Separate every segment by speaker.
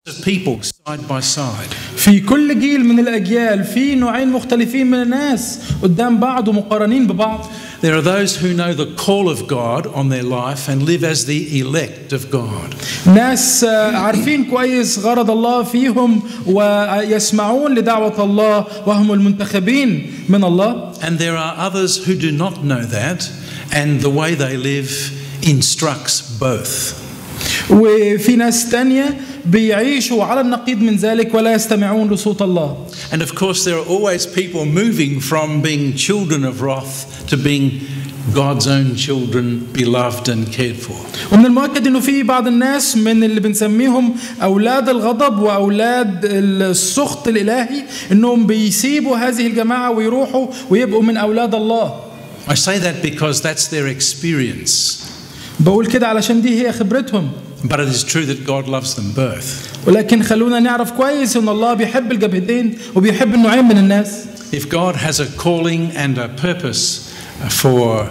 Speaker 1: people side by side.
Speaker 2: في كل جيل من الأجيال في نوعين مختلفين من الناس قدام بعض ومقارنين ببعض.
Speaker 1: There are those who know the call of God on their life and live as the elect of God.
Speaker 2: ناس عارفين كويس غرض الله فيهم ويسمعون لدعوة الله وهم المنتخبين من الله.
Speaker 1: And there are others who do not know that, and the way they live instructs both.
Speaker 2: وفي ناس تانية بيعيشوا على النقيض من ذلك ولا يستمعون لصوت الله.
Speaker 1: And of course there are always people moving from being children of wrath to being God's own children, beloved and cared for.
Speaker 2: ومن المؤكد انه في بعض الناس من اللي بنسميهم اولاد الغضب واولاد السخط الالهي انهم بيسيبوا هذه الجماعة ويروحوا ويبقوا من اولاد الله.
Speaker 1: I say that because that's their experience.
Speaker 2: بقول كده علشان دي هي خبرتهم.
Speaker 1: But it is true that God loves them both.
Speaker 2: ولكن خلونا نعرف كويس ان الله بيحب الجبهتين وبيحب النوعين من الناس.
Speaker 1: If God has a calling and a purpose for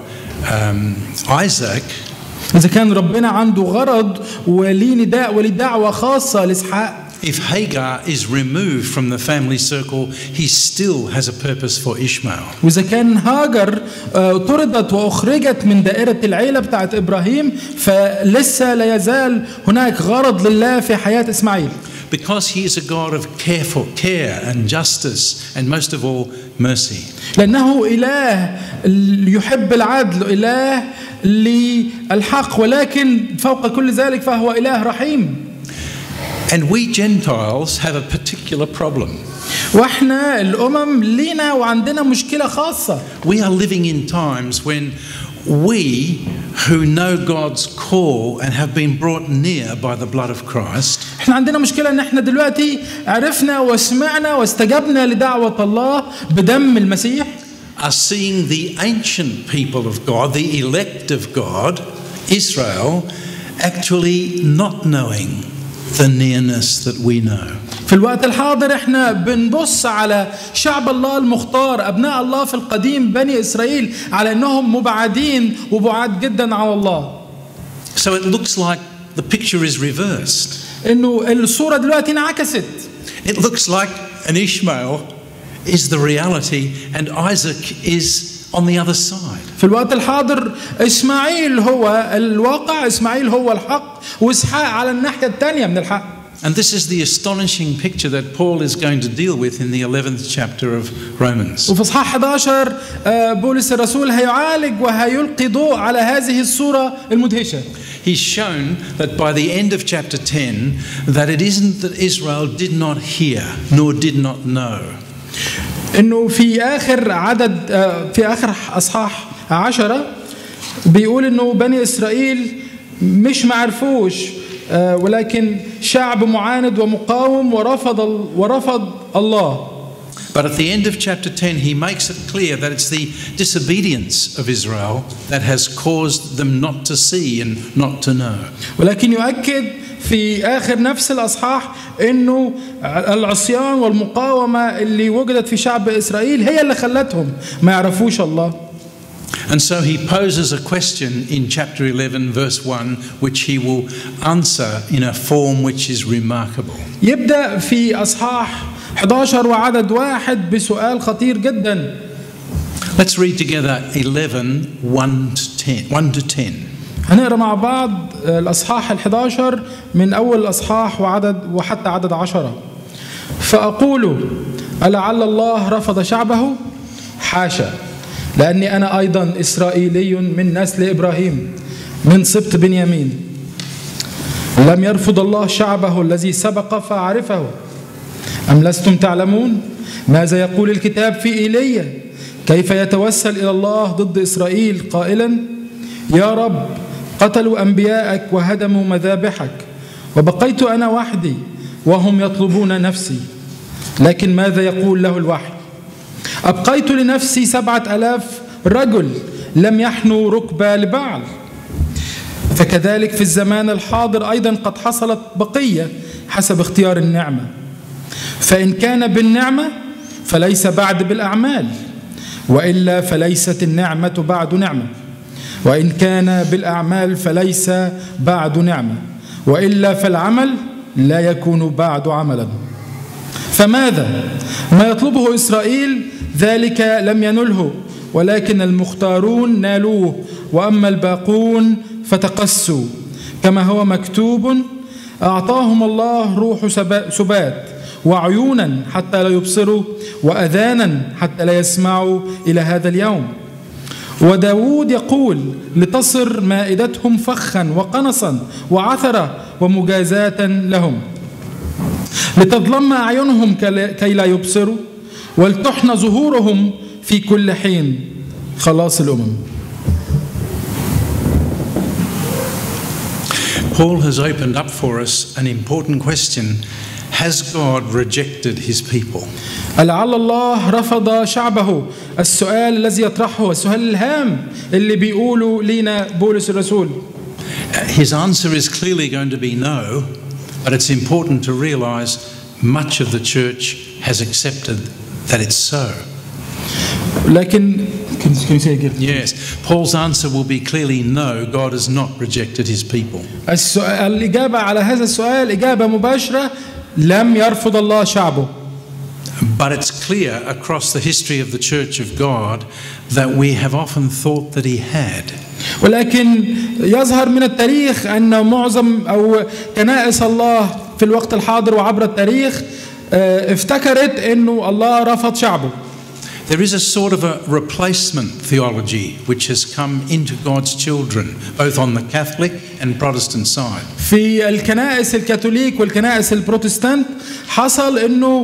Speaker 1: Isaac,
Speaker 2: إذا كان ربنا عنده غرض وليه نداء وليه دعوة خاصة لإسحاق.
Speaker 1: if Hagar is removed from the family circle, he still has a purpose for Ishmael.
Speaker 2: وإذا كان هاجر طردت وأخرجت من دائرة العيلة بتاعت إبراهيم فلسه لا يزال هناك غرض لله في حياة إسماعيل.
Speaker 1: Because he is a God of care and justice and most of all mercy.
Speaker 2: لأنه إله يحب العدل، إله للحق، ولكن فوق كل ذلك فهو إله رحيم.
Speaker 1: And we Gentiles have a particular problem.
Speaker 2: وإحنا الأمم لينا وعندنا مشكلة خاصة.
Speaker 1: We are living in times when we who know God's call and have been brought near by the blood of Christ.
Speaker 2: إحنا عندنا مشكلة إن إحنا دلوقتي عرفنا وسمعنا واستجبنا لدعوة الله بدم المسيح.
Speaker 1: Are seeing the ancient people of God, the elect of God, Israel, actually not knowing the nearness that we know.
Speaker 2: في الوقت الحاضر احنا بنبص على شعب الله المختار، ابناء الله في القديم بني اسرائيل، على انهم مبعدين وبعاد جدا عن الله.
Speaker 1: So it looks like the picture is reversed.
Speaker 2: انه الصورة دلوقتي انعكست.
Speaker 1: It looks like an Ishmael is the reality and Isaac is on the other side.
Speaker 2: في الوقت الحاضر إسماعيل هو الواقع، إسماعيل هو الحق، وإسحاق على الناحية الثانية من الحق.
Speaker 1: And this is the astonishing picture that Paul is going to deal with in the 11th chapter of Romans.
Speaker 2: وفي إصحاح 11 بولس الرسول هيعالج وهيلقي ضوء على هذه الصورة المدهشة.
Speaker 1: He's shown that by the end of chapter 10 that it isn't that Israel did not hear nor did not know.
Speaker 2: إنه في آخر عدد في آخر أصحاح 10 بيقول إنه بني إسرائيل مش معرفوش ولكن شعب معاند ومقاوم ورفض الله.
Speaker 1: But at the end of chapter 10 he makes it clear that it's the disobedience of Israel that has caused them not to see and not to know.
Speaker 2: ولكن يؤكد في آخر نفس الأصحاح إنه العصيان والمقاومة اللي وجدت في شعب إسرائيل هي اللي خلتهم ما يعرفوش الله.
Speaker 1: And so he poses a question in chapter 11 verse 1 which he will answer in a form which is remarkable.
Speaker 2: يبدأ في أصحاح 11 وعدد 1 بسؤال خطير جدا.
Speaker 1: Let's read together 11 1 to 10.
Speaker 2: هنقرأ مع بعض الأصحاح 11 من أول الأصحاح وحتى عدد 10. فأقول ألعل الله رفض شعبه؟ حاشا، لأني أنا أيضا إسرائيلي من نسل إبراهيم من سبط بنيامين. لم يرفض الله شعبه الذي سبق فعرفه؟ أم لستم تعلمون ماذا يقول الكتاب في إيليا كيف يتوسل إلى الله ضد إسرائيل قائلا يا رب قتلوا أنبياءك وهدموا مذابحك وبقيت أنا وحدي وهم يطلبون نفسي. لكن ماذا يقول له الوحي؟ أبقيت لنفسي 7,000 رجل لم يحنوا ركبة لبعل. فكذلك في الزمان الحاضر أيضا قد حصلت بقية حسب اختيار النعمة. فإن كان بالنعمة فليس بعد بالأعمال، وإلا فليست النعمة بعد نعمة، وإن كان بالأعمال فليس بعد نعمة، وإلا فالعمل لا يكون بعد عملا. فماذا؟ ما يطلبه إسرائيل ذلك لم ينله، ولكن المختارون نالوه، وأما الباقون فتقسوا. كما هو مكتوب: أعطاهم الله روح سبات، وعيونا حتى لا يبصروا، وأذانا حتى لا يسمعوا إلى هذا اليوم. وداود يقول: لتصر مائدتهم فخا وقنصا وعثرة ومجازاة لهم، لتظلم أعينهم كي لا يبصروا، ولتحنى ظهورهم في كل حين. خلاص الأمم.
Speaker 1: Paul has opened up for us an important question. Has God rejected his people?
Speaker 2: لعل الله رفض شعبه. السؤال الذي يطرحه، السؤال الهام اللي بيقوله لينا بولس الرسول.
Speaker 1: His answer is clearly going to be no, but it's important to realize much of the church has accepted that it's so.
Speaker 2: لكن can you say again?
Speaker 1: Yes, Paul's answer will be clearly no, God has not rejected his people.
Speaker 2: الإجابة على هذا السؤال إجابة مباشرة: لم يرفض الله شعبه.
Speaker 1: But it's clear across the history of the Church of God that we have often thought that he had.
Speaker 2: ولكن يظهر من التاريخ أن معظم أو كنائس الله في الوقت الحاضر وعبر التاريخ افتكرت أنه الله رفض شعبه.
Speaker 1: There is a sort of a replacement theology which has come into God's children, both on the Catholic and Protestant side.
Speaker 2: في الكنائس الكاثوليك والكنائس البروتستانت حصل انه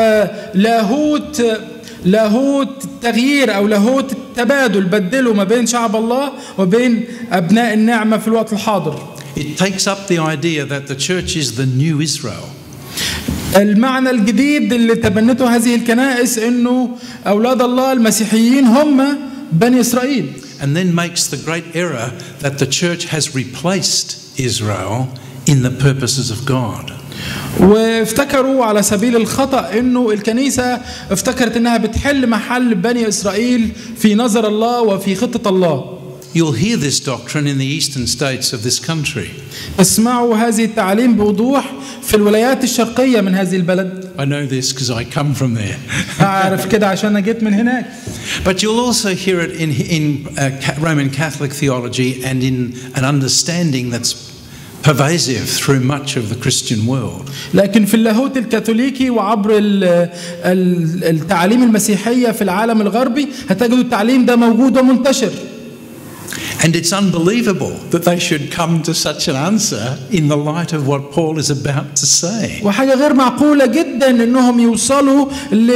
Speaker 2: لاهوت تغيير او لاهوت التبادل بدلوا ما بين شعب الله وبين ابناء النعمة في الوقت الحاضر.
Speaker 1: It takes up the idea that the church is the new Israel.
Speaker 2: المعنى الجديد اللي تبنته هذه الكنائس انه اولاد الله المسيحيين هم بني اسرائيل.
Speaker 1: And then makes the great error that the church has replaced Israel in the purposes of God.
Speaker 2: وافتكروا على سبيل الخطأ انه الكنيسة افتكرت انها بتحل محل بني اسرائيل في نظر الله وفي خطة الله.
Speaker 1: You'll hear this doctrine in the eastern states of this country.
Speaker 2: اسمعوا هذه التعليم بوضوح في الولايات الشرقية من هذه البلد.
Speaker 1: I know this because I come from there.
Speaker 2: أعرف كده عشان جيت من هناك.
Speaker 1: But you'll also hear it in Roman Catholic theology and in an understanding that's pervasive through much of the Christian world.
Speaker 2: لكن في اللاهوت الكاثوليكي وعبر التعاليم المسيحية في العالم الغربي هتجدوا التعليم ده موجود ومنتشر.
Speaker 1: And it's unbelievable that they should come to such an answer in the light of what Paul is about to say.
Speaker 2: وحاجة غير معقولة جدا إنهم يوصلوا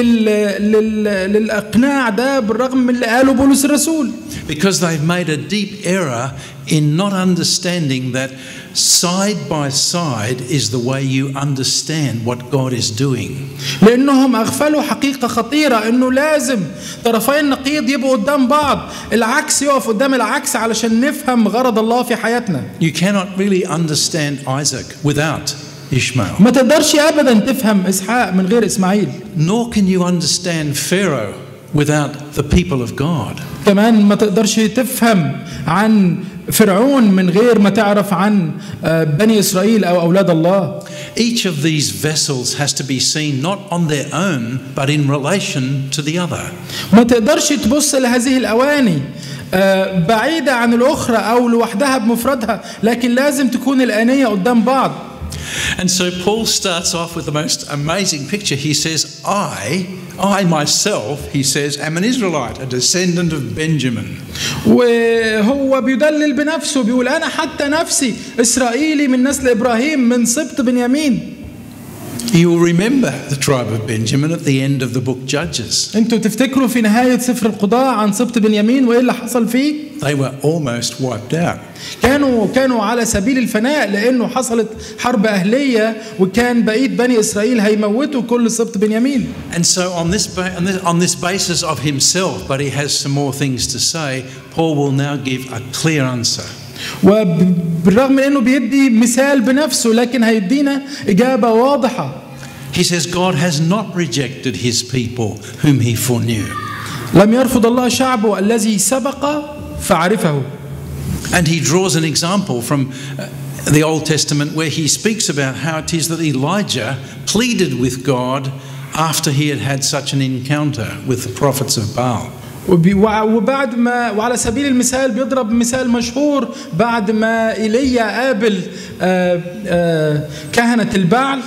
Speaker 2: للإقناع ده بالرغم من اللي قاله بولس الرسول.
Speaker 1: Because they've made a deep error in not understanding that side by side is the way you understand what God is doing.
Speaker 2: لأنهم أغفلوا حقيقة خطيرة إنه لازم طرفي النقيض يبقوا قدام بعض، العكس يقف قدام العكس علشان نفهم غرض الله في حياتنا.
Speaker 1: You cannot really understand Isaac without Ishmael.
Speaker 2: ما تقدرش أبدا تفهم إسحاق من غير إسماعيل.
Speaker 1: Nor can you understand Pharaoh without the people of God.
Speaker 2: كمان ما تقدرش تفهم عن فرعون من غير ما تعرف عن بني إسرائيل أو أولاد الله.
Speaker 1: Each of these vessels has to be seen not on their own but in relation to the other.
Speaker 2: ما تقدرش تبص لهذه الأواني بعيدة عن الأخرى أو لوحدها بمفردها، لكن لازم تكون الآنية قدام بعض.
Speaker 1: And so Paul starts off with the most amazing picture. He says, I myself, he says, am an Israelite, a descendant of Benjamin.
Speaker 2: وهو بيدلل بنفسه بيقول أنا حتى نفسي إسرائيلي من نسل إبراهيم من سبط بنيامين.
Speaker 1: You will remember the tribe of Benjamin at the end of the book Judges.
Speaker 2: أنتوا تفتكروا في نهاية سفر القضاء عن سبط بنيامين وإيه اللي حصل فيه؟
Speaker 1: They were almost wiped out.
Speaker 2: كانوا على سبيل الفناء لأنه حصلت حرب أهلية وكان بقية بني إسرائيل هيموتوا كل سبط بنيامين.
Speaker 1: And so on this basis of himself, but he has some more things to say, Paul will now give a clear answer.
Speaker 2: وبالرغم من انه بيدي مثال بنفسه لكن هيدينا اجابه واضحه.
Speaker 1: He says God has not rejected his people whom he foreknew.
Speaker 2: لم يرفض الله شعبه الذي سبق فعرفه.
Speaker 1: And he draws an example from the Old Testament where he speaks about how it is that Elijah pleaded with God after he had had such an encounter with the prophets of Baal.
Speaker 2: وبعد ما وعلى سبيل المثال بيضرب مثال مشهور بعد ما إيليا قابل كهنة البعل.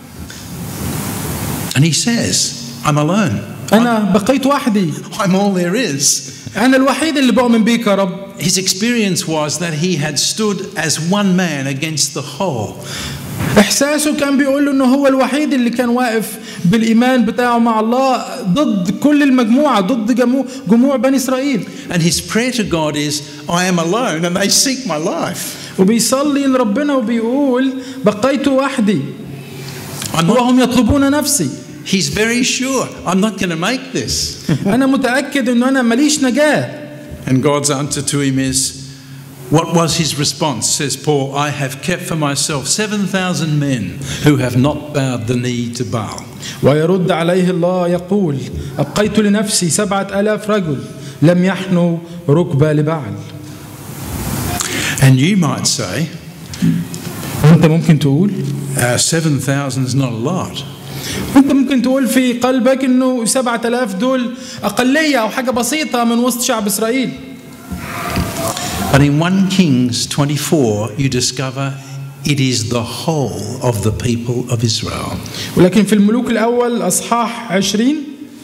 Speaker 1: And he says, I'm alone.
Speaker 2: أنا بقيت وحدي.
Speaker 1: I'm all there is.
Speaker 2: أنا الوحيد اللي بؤمن بيك يا رب.
Speaker 1: His experience was that he had stood as one man against the whole.
Speaker 2: إحساسه كان بيقول له إنه هو الوحيد اللي كان واقف بالإيمان بتاعه مع الله ضد كل المجموعة، ضد جموع بني إسرائيل.
Speaker 1: And his prayer to God is, I am alone and they seek my life.
Speaker 2: وبيصلي لربنا وبيقول بقيت وحدي وهم يطلبون نفسي.
Speaker 1: He's very sure, I'm not going to make this.
Speaker 2: أنا متأكد إنه أنا ماليش نجاة.
Speaker 1: And God's answer to him is, what was his response? Says Paul, I have kept for myself 7,000 men who have not bowed the knee to Baal.
Speaker 2: ويرد عليه الله يقول أبقيت لنفسي 7,000 رجل لم يحنوا ركبة لبعل.
Speaker 1: And you might say,
Speaker 2: أنت ممكن تقول
Speaker 1: 7,000 is not a lot.
Speaker 2: أنت ممكن تقول في قلبك إنه 7,000 دول أقلية أو حاجة بسيطة من وسط شعب إسرائيل.
Speaker 1: But in 1 Kings 24 you discover it is the whole of the people of Israel.
Speaker 2: ولكن في الملوك الأول أصحاح 20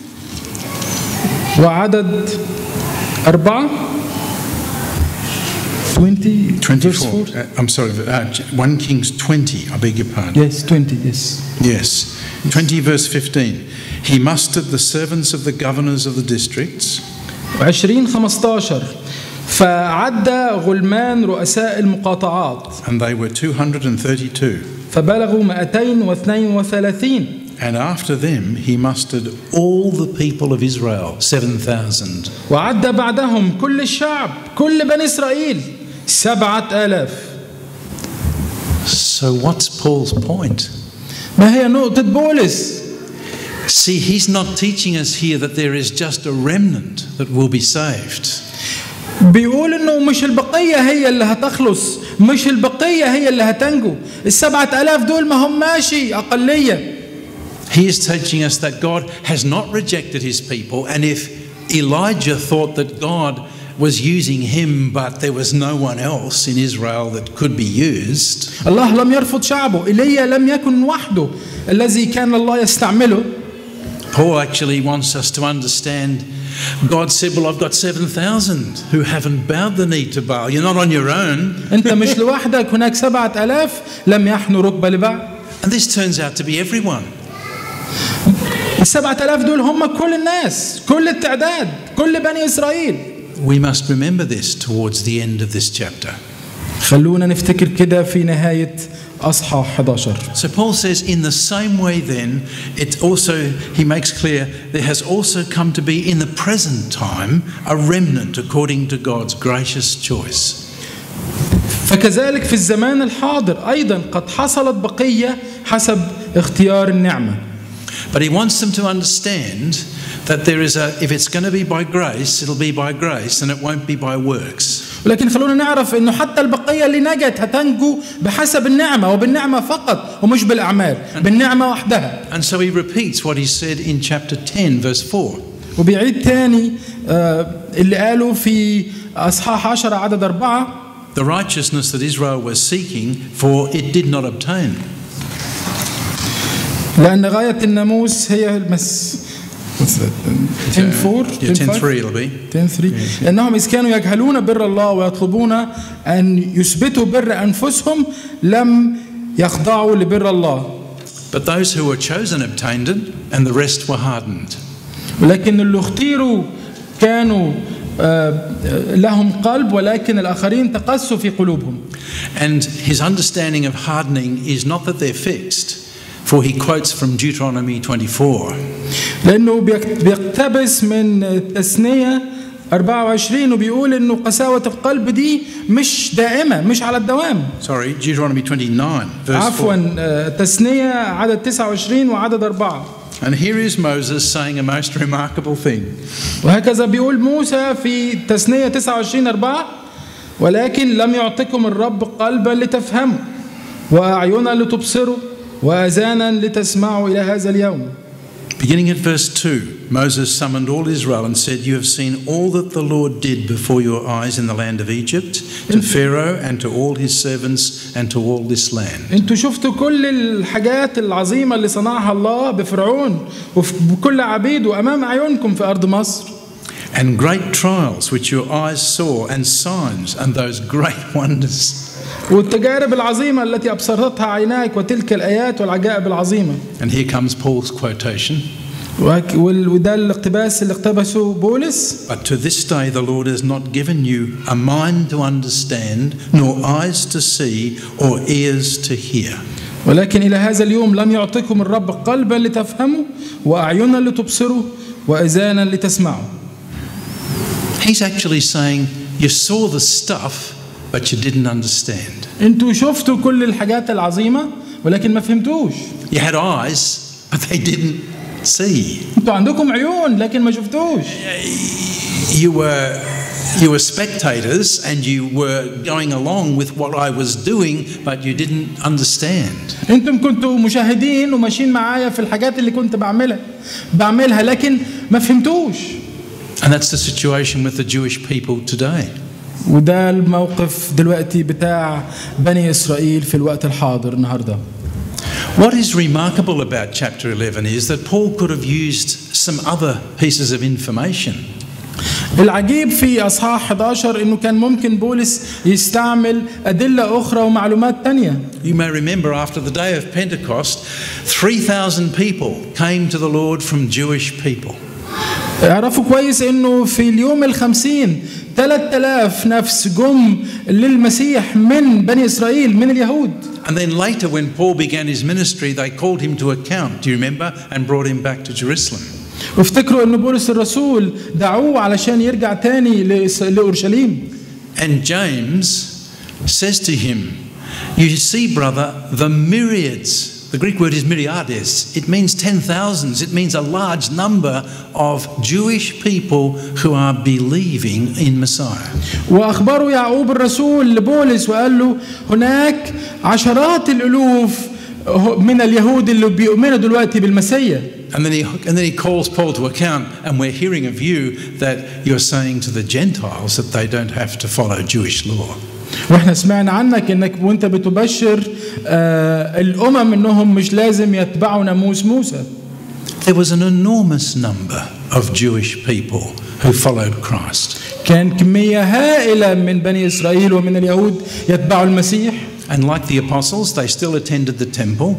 Speaker 2: وعدد 4
Speaker 1: 24. I'm sorry, 1 Kings 20, I beg your pardon.
Speaker 2: Yes, 20, yes.
Speaker 1: Yes. 20 verse 15. He mustered the servants of the governors of the districts.
Speaker 2: 20:15 فعد غلمان رؤساء المقاطعات.
Speaker 1: And they were 232.
Speaker 2: فبلغوا 232.
Speaker 1: And after them he mustered all the people of Israel, 7,000.
Speaker 2: وعد بعدهم كل الشعب كل بني إسرائيل 7,000.
Speaker 1: So what's Paul's point?
Speaker 2: ما هي نقطة بولس؟
Speaker 1: See, he's not teaching us here that there is just a remnant that will be saved.
Speaker 2: بيقول إنه مش البقية هي اللي هتخلص، مش البقية هي اللي هتنجو. 7,000 دول ما هم ماشي أقلية.
Speaker 1: He is teaching us that God has not rejected his people, and if Elijah thought that God was using him but there was no one else in Israel that could be used.
Speaker 2: الله لم يرفض شعبه، إيليا لم يكن وحده الذي كان الله يستعمله.
Speaker 1: Paul actually wants us to understand God said, well, I've got 7,000 who haven't bowed the knee to Baal. You're not on your own.
Speaker 2: أنت مش لوحدك، هناك 7,000 لم يحنوا ركبة لبعل.
Speaker 1: And this turns out to be everyone.
Speaker 2: 7,000 دول هم كل الناس، كل التعداد، كل بني إسرائيل.
Speaker 1: We must remember this towards the end of this chapter.
Speaker 2: خلونا نفتكر كده في نهاية أصحاح 11.
Speaker 1: So Paul says, in the same way then, it also, he makes clear, there has also come to be in the present time a remnant according to God's gracious choice.
Speaker 2: فكذلك في الزمان الحاضر أيضا قد حصلت بقية حسب اختيار النعمة.
Speaker 1: But he wants them to understand that there is if it's going to be by grace, it'll be by grace and it won't be by works.
Speaker 2: ولكن خلونا نعرف إنه حتى البقية اللي نجت هتنجو بحسب النعمة وبالنعمة فقط ومش بالأعمال، بالنعمة وحدها.
Speaker 1: And so he repeats what he said in chapter 10 verse 4.
Speaker 2: وبيعيد تاني اللي قاله في أصحاح 10 عدد 4.
Speaker 1: The righteousness that Israel was seeking, for it did not obtain.
Speaker 2: لأن غاية الناموس هي المس
Speaker 1: 10:3 it'll be.
Speaker 2: 10:3 لأنهم إذ كانوا يجهلون بر الله ويطلبون أن يثبتوا بر أنفسهم لم يخضعوا لبر الله.
Speaker 1: But those who were chosen obtained it, and the rest were hardened.
Speaker 2: ولكن اللي اختيروا كانوا لهم قلب ولكن الآخرين تقسوا في قلوبهم.
Speaker 1: And his understanding of hardening is not that they're fixed, for he quotes from Deuteronomy 24.
Speaker 2: لأنه بيقتبس من التثنية 24 وبيقول إنه قساوة القلب دي مش دائمة، مش على الدوام.
Speaker 1: Sorry, Deuteronomy 29 verse 4.
Speaker 2: عفوا تثنية عدد 29 وعدد 4.
Speaker 1: And here is Moses saying a most remarkable thing.
Speaker 2: وهكذا بيقول موسى في تثنية 29:4. ولكن لم يعطكم الرب قلبا لتفهموا وأعينا لتبصروا وآذانا لتسمعوا إلى هذا اليوم.
Speaker 1: Beginning at verse 2, Moses summoned all Israel and said, "You have seen all that the Lord did before your eyes in the land of Egypt, to Pharaoh and to all his servants and to all this land."
Speaker 2: انتوا شفتوا كل الحاجات العظيمة اللي صنعها الله بفرعون وبكل عبيده أمام عيونكم في أرض مصر.
Speaker 1: And great trials which your eyes saw, and signs, and those great wonders.
Speaker 2: والتجارب العظيمة التي أبصرتها عيناك وتلك الآيات والعجائب العظيمة.
Speaker 1: And here comes Paul's quotation.
Speaker 2: وده الاقتباس اللي اقتبسه بولس.
Speaker 1: But to this day the Lord has not given you a mind to understand, nor eyes to see, or ears to hear.
Speaker 2: ولكن إلى هذا اليوم لم يعطكم الرب قلبا لتفهموا وأعينا لتبصروا وآذانا لتسمعوا.
Speaker 1: He's actually saying you saw the stuff but you didn't understand.
Speaker 2: انتوا شفتوا كل الحاجات العظيمة ولكن ما فهمتوش.
Speaker 1: You had eyes but they didn't see.
Speaker 2: انتوا عندكم عيون لكن ما شفتوش.
Speaker 1: You were spectators and you were going along with what I was doing but you didn't understand.
Speaker 2: انتم كنتوا مشاهدين وماشيين معايا في الحاجات اللي كنت بعملها لكن ما فهمتوش.
Speaker 1: And that's the situation with the Jewish people today.
Speaker 2: وده الموقف دلوقتي بتاع بني إسرائيل في الوقت الحاضر النهارده.
Speaker 1: What is remarkable about chapter 11 is that Paul could have used some other pieces of information.
Speaker 2: العجيب في أصحاح 11 إنه كان ممكن بولس يستعمل أدلة أخرى ومعلومات تانية.
Speaker 1: You may remember after the day of Pentecost, 3,000 people came to the Lord from Jewish people.
Speaker 2: اعرفوا كويس إنه في اليوم 50 3000 نفس جم للمسيح من بني إسرائيل من اليهود.
Speaker 1: And then later when Paul began his ministry, they called him to account, do you remember, and brought him back to Jerusalem.
Speaker 2: وافتكروا إن بولس الرسول دعوه علشان يرجع تاني لأورشليم.
Speaker 1: And James says to him, "You see, brother, the myriads." The Greek word is myriades. It means 10,000s. It means a large number of Jewish people who are believing in Messiah.
Speaker 2: وأخبره يعقوب الرسول لبولس وقال له هناك عشرات الألوف من اليهود اللي بيؤمنوا دلوقتي بالمسيح.
Speaker 1: And then he calls Paul to account, and we're hearing of you that you're saying to the Gentiles that they don't have to follow Jewish law.
Speaker 2: واحنا سمعنا عنك انك وانت بتبشر الامم انهم مش لازم يتبعوا ناموس موسى.
Speaker 1: There was an enormous number of Jewish people who followed Christ.
Speaker 2: كان كمية هائلة من بني إسرائيل ومن اليهود يتبعوا المسيح.
Speaker 1: And like the apostles, they still attended the temple.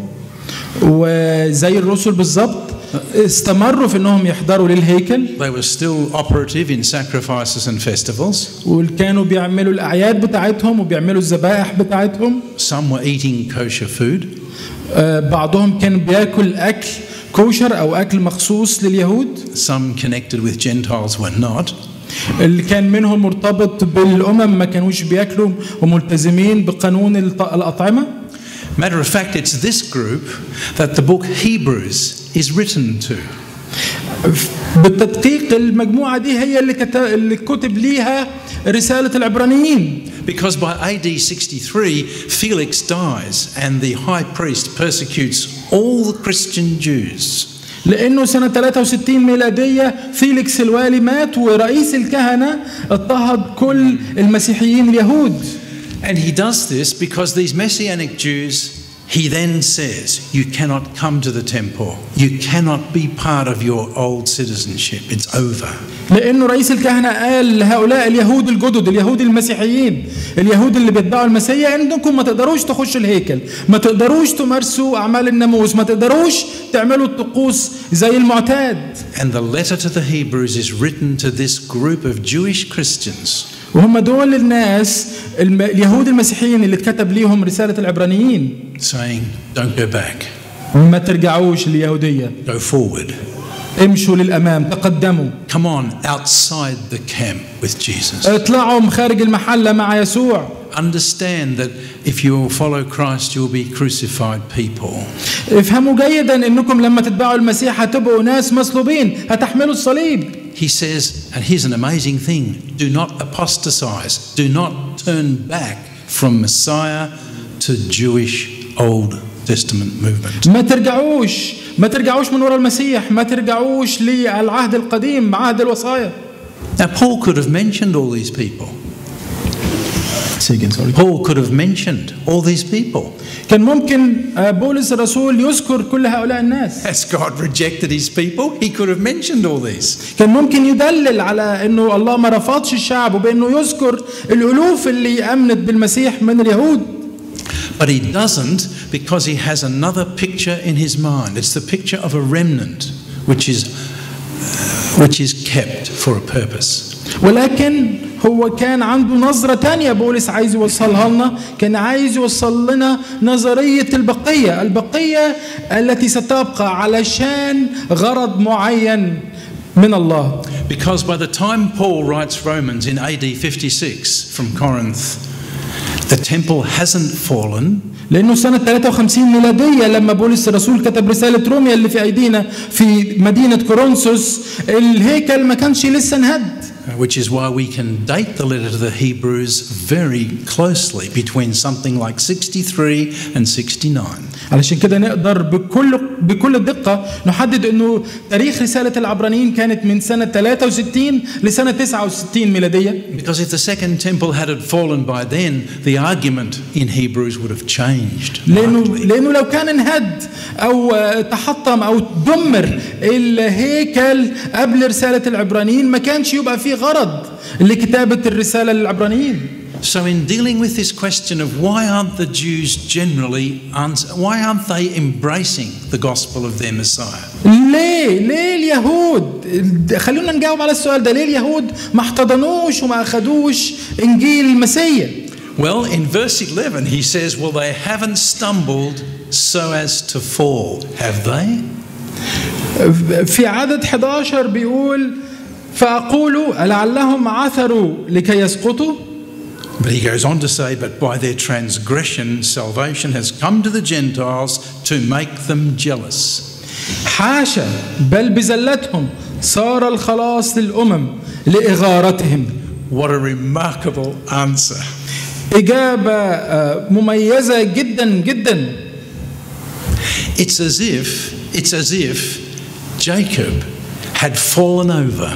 Speaker 2: وزي الرسل بالضبط استمروا في انهم يحضروا للهيكل.
Speaker 1: They were still operative in sacrifices and festivals.
Speaker 2: وكانوا بيعملوا الأعياد بتاعتهم وبيعملوا الذبائح بتاعتهم.
Speaker 1: Some were eating kosher food.
Speaker 2: بعضهم كان بياكل أكل كوشر أو أكل مخصوص لليهود.
Speaker 1: Some connected with Gentiles were not.
Speaker 2: اللي كان منهم مرتبط بالأمم ما كانوش بياكلوا وملتزمين بقانون الأطعمة.
Speaker 1: Matter of fact, it's this group that the book Hebrews is written to.
Speaker 2: بالتدقيق المجموعة دي هي اللي كتب ليها رسالة العبرانيين.
Speaker 1: Because by AD 63, Felix dies and the high priest persecutes all the Christian Jews.
Speaker 2: لأنه سنة 63 ميلادية فيليكس الوالي مات ورئيس الكهنة اضطهد كل المسيحيين اليهود.
Speaker 1: And he does this because these Messianic Jews, he then says, you cannot come to the temple. You cannot be part of your old citizenship. It's over.
Speaker 2: لأنه رئيس الكهنة قال لهؤلاء اليهود الجدد اليهود المسيحيين اليهود اللي بيتبعوا المسيح إنكم ما تقدروش تخشوا الهيكل ما تقدروش تمارسوا أعمال الناموس ما تقدروش تعملوا الطقوس زي المعتاد.
Speaker 1: And the letter to the Hebrews is written to this group of Jewish Christians.
Speaker 2: وهم دول الناس اليهود المسيحيين اللي اتكتب ليهم رسالة العبرانيين
Speaker 1: saying don't go back.
Speaker 2: ما ترجعوش لليهودية.
Speaker 1: Go forward.
Speaker 2: امشوا للأمام تقدموا.
Speaker 1: Come on outside the camp with Jesus.
Speaker 2: اطلعوا خارج المحلة مع يسوع.
Speaker 1: Understand that if you will follow Christ you will be crucified people.
Speaker 2: افهموا جيدا انكم لما تتبعوا المسيح هتبقوا ناس مصلوبين هتحملوا الصليب.
Speaker 1: he says, and here's an amazing thing, do not apostatize, do not turn back from Messiah to Jewish Old Testament movement.
Speaker 2: ما ترجعوش من وراء المسيح، ما ترجعوش للعهد القديم، عهد الوصايا.
Speaker 1: Now Paul could have mentioned all these people.
Speaker 2: Say again, sorry.
Speaker 1: Paul could have mentioned all these people.
Speaker 2: كان ممكن بولس الرسول يذكر كل هؤلاء الناس.
Speaker 1: Has God rejected his people? He could have mentioned all these.
Speaker 2: كان ممكن يدلل على انه الله ما رفضش الشعب وبانه يذكر الالوف اللي امنت بالمسيح من اليهود.
Speaker 1: But he doesn't, because he has another picture in his mind. It's the picture of a remnant which is kept for a purpose.
Speaker 2: ولكن هو كان عنده نظرة تانية بولس عايز يوصلها لنا، كان عايز يوصل لنا نظرية البقية التي ستبقى علشان غرض معين من الله.
Speaker 1: Because by the time Paul writes Romans in AD 56 from Corinth, the temple hasn't fallen.
Speaker 2: لأنه سنة 53 ميلادية لما بولس الرسول كتب رسالة روميا اللي في أيدينا في مدينة كورنثوس، الهيكل ما كانش لسه انهد.
Speaker 1: Which is why we can date the letter to the Hebrews very closely, between something like 63 and 69.
Speaker 2: علشان كده نقدر بكل دقة نحدد انه تاريخ رسالة العبرانيين كانت من سنة 63 لسنة 69 ميلادية.
Speaker 1: Because if the second temple had fallen by then, the argument in Hebrews would have changed.
Speaker 2: لأنه لو كان انهد أو تحطم أو دمر الهيكل قبل رسالة العبرانيين ما كانش يبقى فيه غرض لكتابة الرسالة للعبرانيين.
Speaker 1: So in dealing with this question of why aren't the Jews why aren't they embracing the gospel of their Messiah?
Speaker 2: ليه اليهود، خلونا نجاوب على السؤال ده، ليه اليهود ما احتضنوش وما أخدوش إنجيل المسيح؟
Speaker 1: Well, in verse 11 he says, well, they haven't stumbled so as to fall, have they?
Speaker 2: في عدد 11 بيقول فأقول لعلهم عثروا لكي يسقطوا.
Speaker 1: But he goes on to say, but by their transgression salvation has come to the Gentiles to make them jealous.
Speaker 2: حاشا بل بزلتهم صار الخلاص للأمم لإغارتهم.
Speaker 1: What a remarkable answer.
Speaker 2: إجابة مميزة جدا جدا.
Speaker 1: It's as if Jacob had fallen over.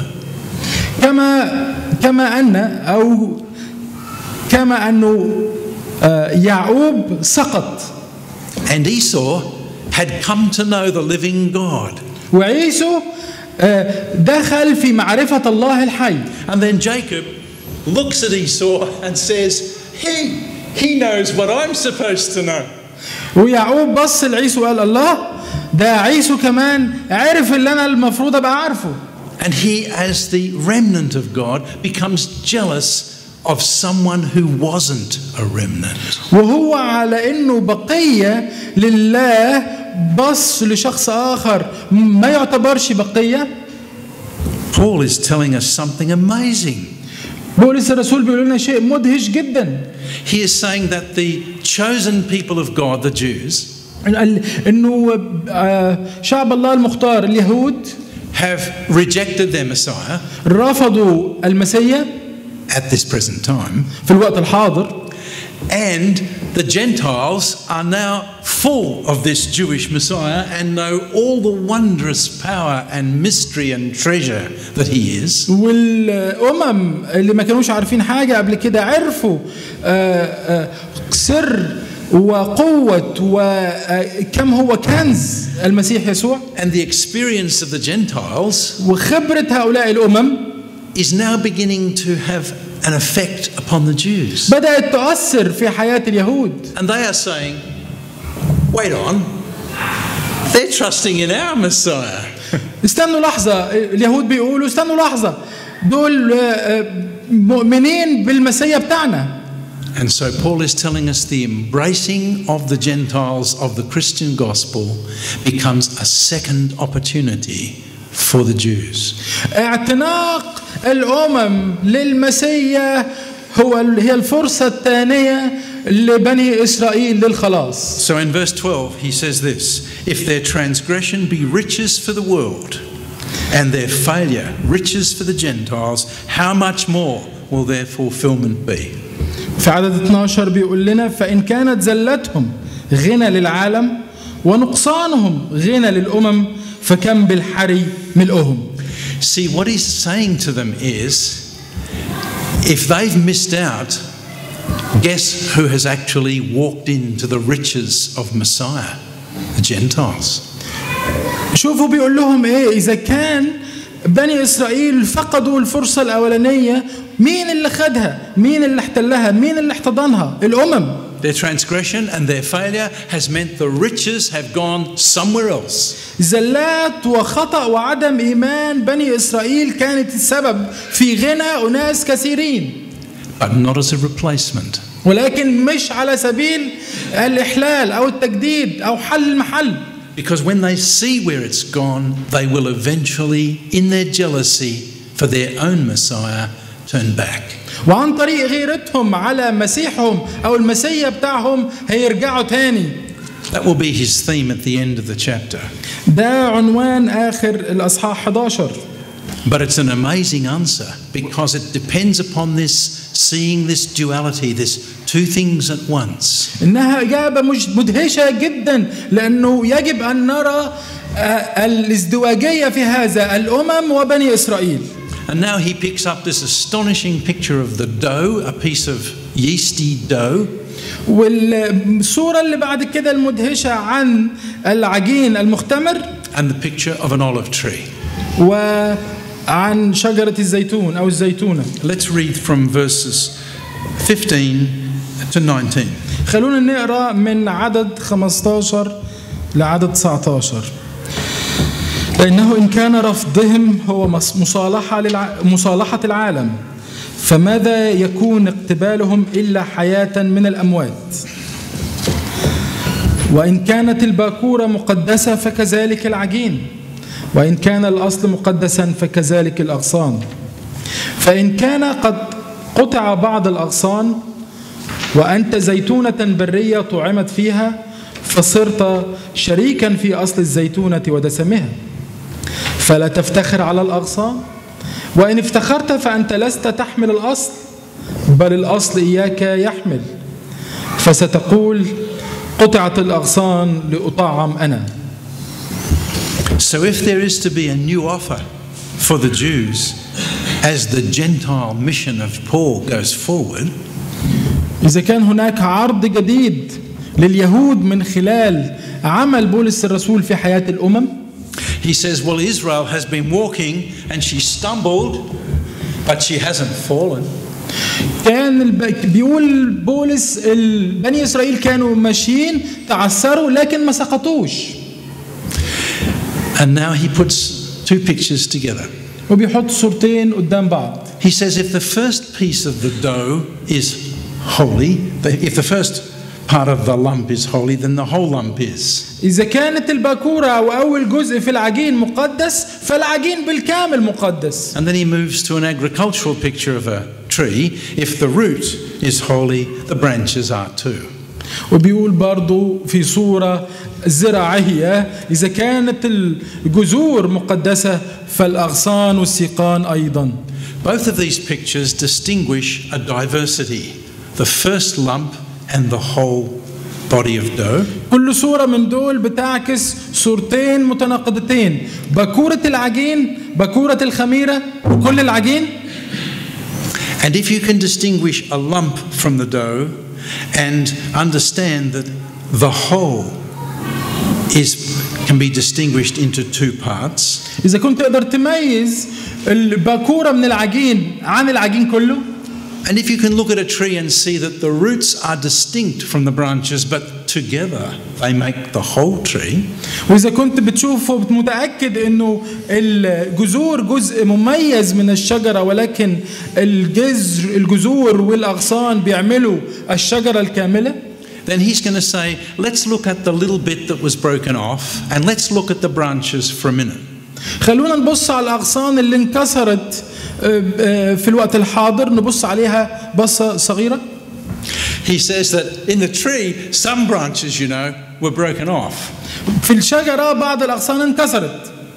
Speaker 2: كما أنه يعقوب سقط.
Speaker 1: And Esau had come to know the living God.
Speaker 2: وعيسو دخل في معرفة الله الحي.
Speaker 1: And then Jacob looks at Esau and says, he knows what I'm supposed to know.
Speaker 2: ويعقوب بص لعيسو وقال الله ده عيسو كمان عرف اللي أنا المفروض أبقى عارفه.
Speaker 1: And he, as the remnant of God, becomes jealous of someone who wasn't a remnant.
Speaker 2: وهو على إنه بقية لله بص لشخص آخر ما يعتبرش بقية.
Speaker 1: Paul is telling us something amazing.
Speaker 2: بولس الرسول بيقول لنا شيء مدهش جدا.
Speaker 1: He is saying that the chosen people of God, the Jews,
Speaker 2: إنه شعب الله المختار اليهود
Speaker 1: have rejected their Messiah
Speaker 2: رفضوا المسيح
Speaker 1: at this present time,
Speaker 2: في الوقت الحاضر,
Speaker 1: and the Gentiles are now full of this Jewish Messiah and know all the wondrous power and mystery and treasure that he is.
Speaker 2: والأمم اللي ما كانوش عارفين حاجة قبل كده عرفوا سر وقوة وكم هو كنز المسيح يسوع.
Speaker 1: And the experience of the Gentiles
Speaker 2: وخبرة هؤلاء الأمم
Speaker 1: is now beginning to have an effect upon the Jews.
Speaker 2: بدأت تؤثر في حياة اليهود.
Speaker 1: And they are saying, wait on, they're trusting in our Messiah.
Speaker 2: استنوا لحظة، اليهود بيقولوا استنوا لحظة، دول مؤمنين بالمسيح بتاعنا.
Speaker 1: And so Paul is telling us the embracing of the Gentiles of the Christian gospel becomes a second opportunity for the Jews.
Speaker 2: اعتناق الأمم للمسيح هي الفرصة الثانية لبني إسرائيل للخلاص.
Speaker 1: So in verse 12 he says this, if their transgression be riches for the world. and their failure riches for the Gentiles, how much more will their fulfillment be?
Speaker 2: في عدد 12 بيقول لنا فإن كانت زلتهم غنى للعالم ونقصانهم غنى للأمم فكم بالحري ملؤهم.
Speaker 1: See, what he's saying to them is, if they've missed out, guess who has actually walked into the riches of Messiah? The Gentiles.
Speaker 2: شوفوا بيقول لهم ايه، اذا كان بني اسرائيل فقدوا الفرصة الاولانية، مين اللي خدها؟ مين اللي احتلها؟ مين اللي احتضنها؟ الامم.
Speaker 1: Their transgression and their failure has meant the riches have gone somewhere else.
Speaker 2: زلات وخطأ وعدم إيمان بني إسرائيل كانت السبب في غنى أناس كثيرين.
Speaker 1: But not as a replacement.
Speaker 2: ولكن مش على سبيل الإحلال أو التجديد أو حل المحل.
Speaker 1: Because when they see where it's gone, they will eventually, in their jealousy for their own Messiah, turn back.
Speaker 2: وعن طريق غيرتهم على مسيحهم أو المسيح بتاعهم هيرجعوا تاني.
Speaker 1: That will be his theme at the end of the chapter.
Speaker 2: ده عنوان آخر الأصحاح 11.
Speaker 1: But it's an amazing answer because it depends upon this, seeing this duality, this two things at once.
Speaker 2: إنها إجابة مدهشة جدا لأنه يجب أن نرى الازدواجية في هذا الأمم وبني إسرائيل.
Speaker 1: And now he picks up this astonishing picture of the dough, a piece of yeasty dough.
Speaker 2: والصورة اللي بعد كده المدهشة عن العجين المختمر.
Speaker 1: And the picture of an olive tree.
Speaker 2: وعن شجرة الزيتون أو الزيتونة.
Speaker 1: Let's read from verses 15 to 19.
Speaker 2: خلونا نقرأ من عدد 15 لعدد 19. لأنه إن كان رفضهم هو مصالحة العالم، فماذا يكون اقتبالهم إلا حياة من الأموات؟ وإن كانت الباكورة مقدسة فكذلك العجين، وإن كان الأصل مقدسا فكذلك الأغصان. فإن كان قد قطع بعض الأغصان وأنت زيتونة برية طعمت فيها، فصرت شريكا في أصل الزيتونة ودسمها. فلا تفتخر على الأغصان، وإن افتخرت فأنت لست تحمل الأصل بل الأصل إياك يحمل، فستقول قطعت الأغصان لأطعم أنا.
Speaker 1: So if there is to be a new offer for the Jews as the Gentile mission of Paul goes forward,
Speaker 2: إذا كان هناك عرض جديد لليهود من خلال عمل بولس الرسول في حياة الأمم،
Speaker 1: he says, well, Israel has been walking and she stumbled, but she hasn't fallen.
Speaker 2: كان بيقول بولس بني إسرائيل كانوا ماشيين تعثروا لكن ما سقطوش.
Speaker 1: And now he puts two pictures together.
Speaker 2: وبيحط صورتين قدام بعض.
Speaker 1: He says if the first piece of the dough is holy, if the first part of the lump is holy, then the whole lump is.
Speaker 2: إذا كانت الباكورة أو أول جزء في العجين مقدس فالعجين بالكامل مقدس.
Speaker 1: And then he moves to an agricultural picture of a tree. If the root is holy, the branches are too.
Speaker 2: وبيقول برضو في صورة زراعية إذا كانت الجذور مقدسة فالأغصان والسيقان أيضا.
Speaker 1: Both of these pictures distinguish a diversity, the first lump and the whole body of dough.
Speaker 2: كل صورة من دول بتعكس صورتين متناقضتين، باكورة العجين، باكورة الخميرة وكل العجين.
Speaker 1: And if you can distinguish a lump from the dough and understand that the whole can be distinguished into two parts.
Speaker 2: إذا كنت تقدر تميز الباكورة من العجين عن العجين كله.
Speaker 1: And if you can look at a tree and see that the roots are distinct from the branches, but together they make the whole tree.
Speaker 2: وإذا كنت بتشوف ومتأكد إنه الجذور جزء مميز من الشجرة ولكن الجذور والأغصان بيعملوا الشجرة الكاملة.
Speaker 1: Then he's going to say, let's look at the little bit that was broken off and let's look at the branches for a minute.
Speaker 2: خلونا نبص على الأغصان اللي انكسرت في الوقت الحاضر، نبص عليها بصة صغيرة.
Speaker 1: He says that in the tree some branches, were broken off.
Speaker 2: في الشجرة بعض الأغصان انكسرت.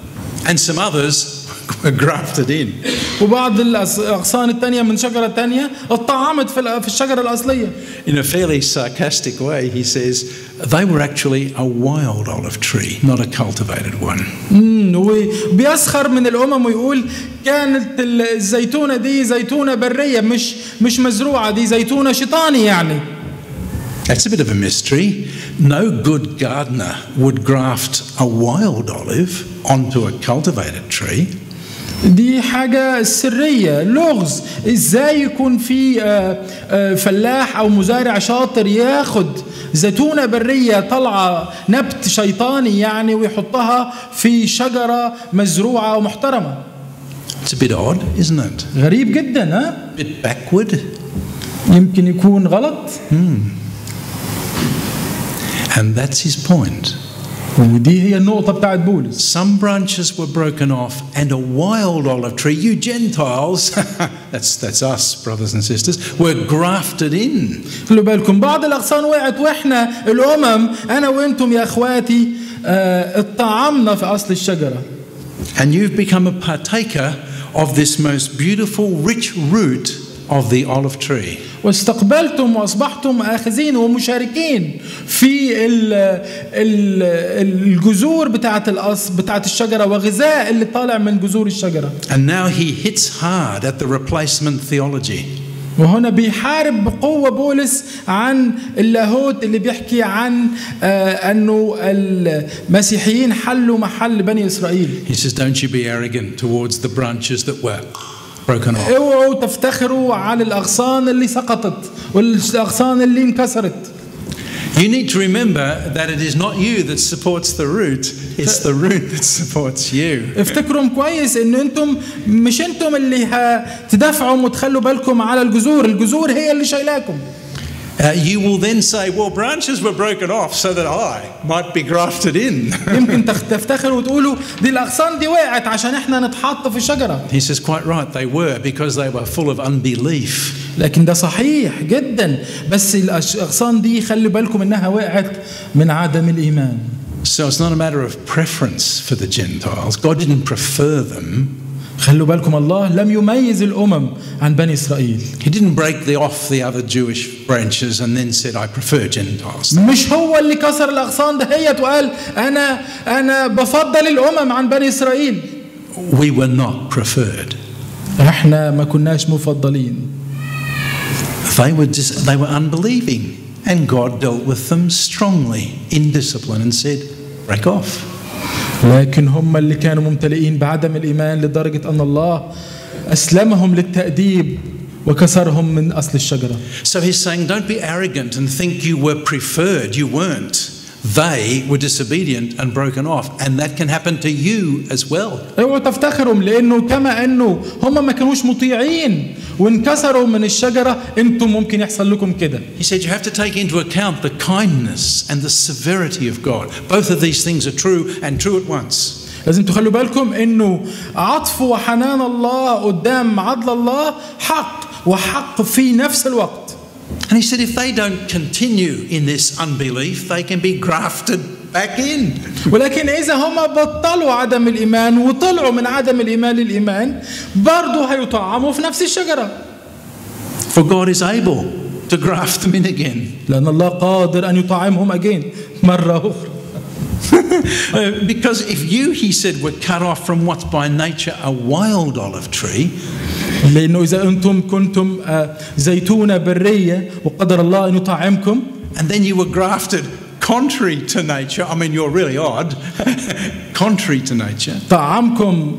Speaker 1: And some others were grafted in.
Speaker 2: وبعض الأغصان التانية من شجرة تانية اتطعمت في الشجرة الأصلية.
Speaker 1: In a fairly sarcastic way, he says they were actually a wild olive tree, not a cultivated one.
Speaker 2: وبيسخر من الأمم ويقول كانت الزيتونة دي زيتونة برية مش مزروعة، دي زيتونة شيطاني يعني.
Speaker 1: That's a bit of a mystery. No good gardener would graft a wild olive onto a cultivated tree.
Speaker 2: دي حاجة سرية، لغز. ازاي يكون في فلاح او مزارع شاطر ياخد زيتونة برية طلعة نبت شيطاني يعني ويحطها في شجرة مزروعة ومحترمة؟
Speaker 1: It's a bit odd, isn't it?
Speaker 2: غريب جدا، ها؟
Speaker 1: A bit backward.
Speaker 2: يمكن يكون غلط.
Speaker 1: And that's his point.
Speaker 2: ودي هي النقطة بتاعت بولس.
Speaker 1: Some branches were broken off and a wild olive tree, you Gentiles, that's us, brothers and sisters, were grafted in.
Speaker 2: خلوا بالكم بعض الأغصان وقعت واحنا الأمم أنا وأنتم يا أخواتي اتطعمنا في أصل الشجرة.
Speaker 1: And you've become a partaker of this most beautiful, rich root of the olive tree.
Speaker 2: واستقبلتم وأصبحتم آخذين ومشاركين في الجذور بتاعت الشجرة وغذاء اللي طالع من جذور الشجرة.
Speaker 1: And now he hits hard at the replacement theology.
Speaker 2: وهنا بيحارب بقوة بولس عن اللاهوت اللي بيحكي عن أنه المسيحيين حلوا محل بني إسرائيل.
Speaker 1: He says, don't you be arrogant towards the branches that were broken off.
Speaker 2: اوعوا تفتخروا على الأغصان اللي سقطت والأغصان اللي انكسرت.
Speaker 1: You need to remember that it is not you that supports the root, it's the root that supports you.
Speaker 2: افتكروا كويس ان انتم مش انتم اللي هتدافعوا وتخلوا بالكم على الجذور هي اللي شايلاكم.
Speaker 1: You will then say, well, branches were broken off so that I might be grafted in.
Speaker 2: يمكن تفتخروا وتقولوا دي الأغصان دي وقعت عشان احنا نتحط في الشجرة.
Speaker 1: He says, quite right, they were because they were full of unbelief.
Speaker 2: لكن ده صحيح جدا، بس الأغصان دي خلي بالكم إنها وقعت من عدم الإيمان.
Speaker 1: So it's not a matter of preference for the Gentiles. God didn't prefer them.
Speaker 2: خلوا بالكم الله لم يميز الأمم عن بني إسرائيل.
Speaker 1: He didn't break off the other Jewish branches and then said, I prefer Gentiles.
Speaker 2: مش هو اللي كسر الأغصان دهيت وقال أنا بفضل الأمم عن بني إسرائيل.
Speaker 1: We were not preferred.
Speaker 2: إحنا ما كناش مفضلين.
Speaker 1: They were unbelieving, and God dealt with them strongly in discipline and said, break off.
Speaker 2: لكن هم اللي كانوا ممتلئين بعدم الإيمان لدرجة أن الله أسلمهم للتأديب وكسرهم من أصل الشجرة.
Speaker 1: So he's saying, don't be arrogant and think you were preferred. You weren't. They were disobedient and broken off, and that can happen to you as well.
Speaker 2: اوعوا تفتخروا لأنه كما أنه هم ما كانوش مطيعين وانكسروا من الشجرة أنتم ممكن يحصل لكم كده.
Speaker 1: He said you have to take into account the kindness and the severity of God. Both of these things are true and true at once.
Speaker 2: لازم تخلوا بالكم أنه عطف وحنان الله قدام عدل الله حق وحق في نفس الوقت.
Speaker 1: And he said if they don't continue in this unbelief, they can be grafted back in.
Speaker 2: ولكن إذا هم بطلوا عدم الإيمان وطلعوا من عدم الإيمان للإيمان برضو هيطعموا في نفس الشجرة.
Speaker 1: For God is able to graft them in again.
Speaker 2: لأن الله قادر أن يطعمهم again مرة أخرى.
Speaker 1: Because if you, he said, were cut off from what's by nature a wild olive tree,
Speaker 2: لأنه إذا أنتم كنتم زيتونة برية وقدر الله أن يطعمكم,
Speaker 1: and then you were grafted contrary to nature, I mean you're really odd, contrary to nature.
Speaker 2: طعمكم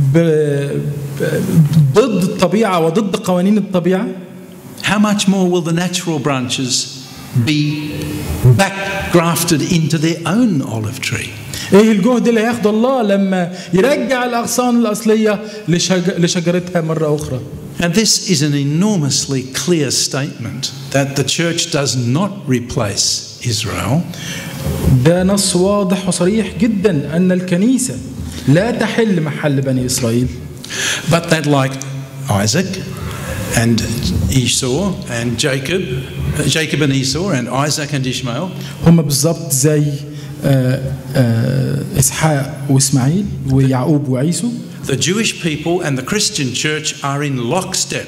Speaker 2: ضد الطبيعة وضد قوانين الطبيعة.
Speaker 1: How much more will the natural branches be back grafted into their own olive tree?
Speaker 2: ايه الجهد اللي هياخده الله لما يرجع الأغصان الأصلية لشجرتها مرة أخرى.
Speaker 1: And this is an enormously clear statement that the church does not replace Israel.
Speaker 2: ده نص واضح وصريح جدا أن الكنيسة لا تحل محل بني إسرائيل.
Speaker 1: But that like Isaac and Esau and Jacob and Esau and Isaac and Ishmael,
Speaker 2: هم بالضبط زي إسحاق وإسماعيل ويعقوب وعيسو.
Speaker 1: The Jewish people and the Christian church are in lockstep.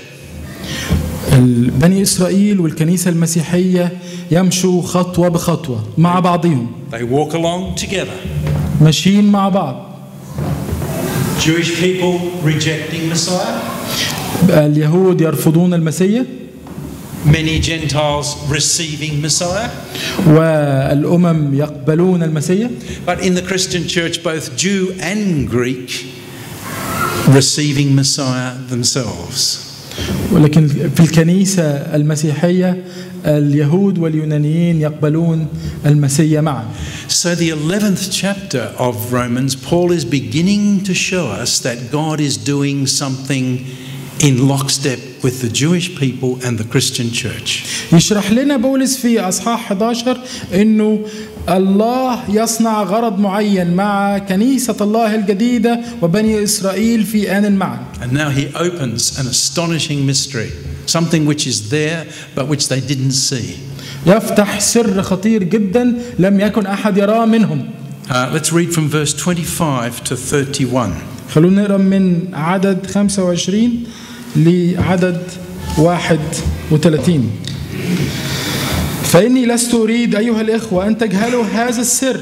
Speaker 2: بني إسرائيل والكنيسة المسيحية يمشوا خطوة بخطوة مع بعضهم.
Speaker 1: They walk along together.
Speaker 2: ماشيين مع بعض.
Speaker 1: Jewish people rejecting Messiah.
Speaker 2: اليهود يرفضون المسيح.
Speaker 1: Many Gentiles receiving Messiah.
Speaker 2: والأمم يقبلون المسيح.
Speaker 1: But in the Christian church, both Jew and Greek receiving Messiah themselves.
Speaker 2: ولكن في الكنيسة المسيحية اليهود واليونانيين يقبلون المسيح معا.
Speaker 1: So the 11th chapter of Romans, Paul is beginning to show us that God is doing something in lockstep with the Jewish people and the Christian church.
Speaker 2: يشرح لنا بولس في أصحاح 11 إنه الله يصنع غرض معين مع كنيسة الله الجديدة وبني إسرائيل في آن معا.
Speaker 1: And now he opens an astonishing mystery, something which is there but which they didn't see.
Speaker 2: يفتح سر خطير جدا لم يكن أحد يراه منهم.
Speaker 1: Let's read from verse 25 to 31.
Speaker 2: خلونا نقرأ من عدد 25 لعدد 31. فإني لست أريد أيها الإخوة أن تجهلوا هذا السر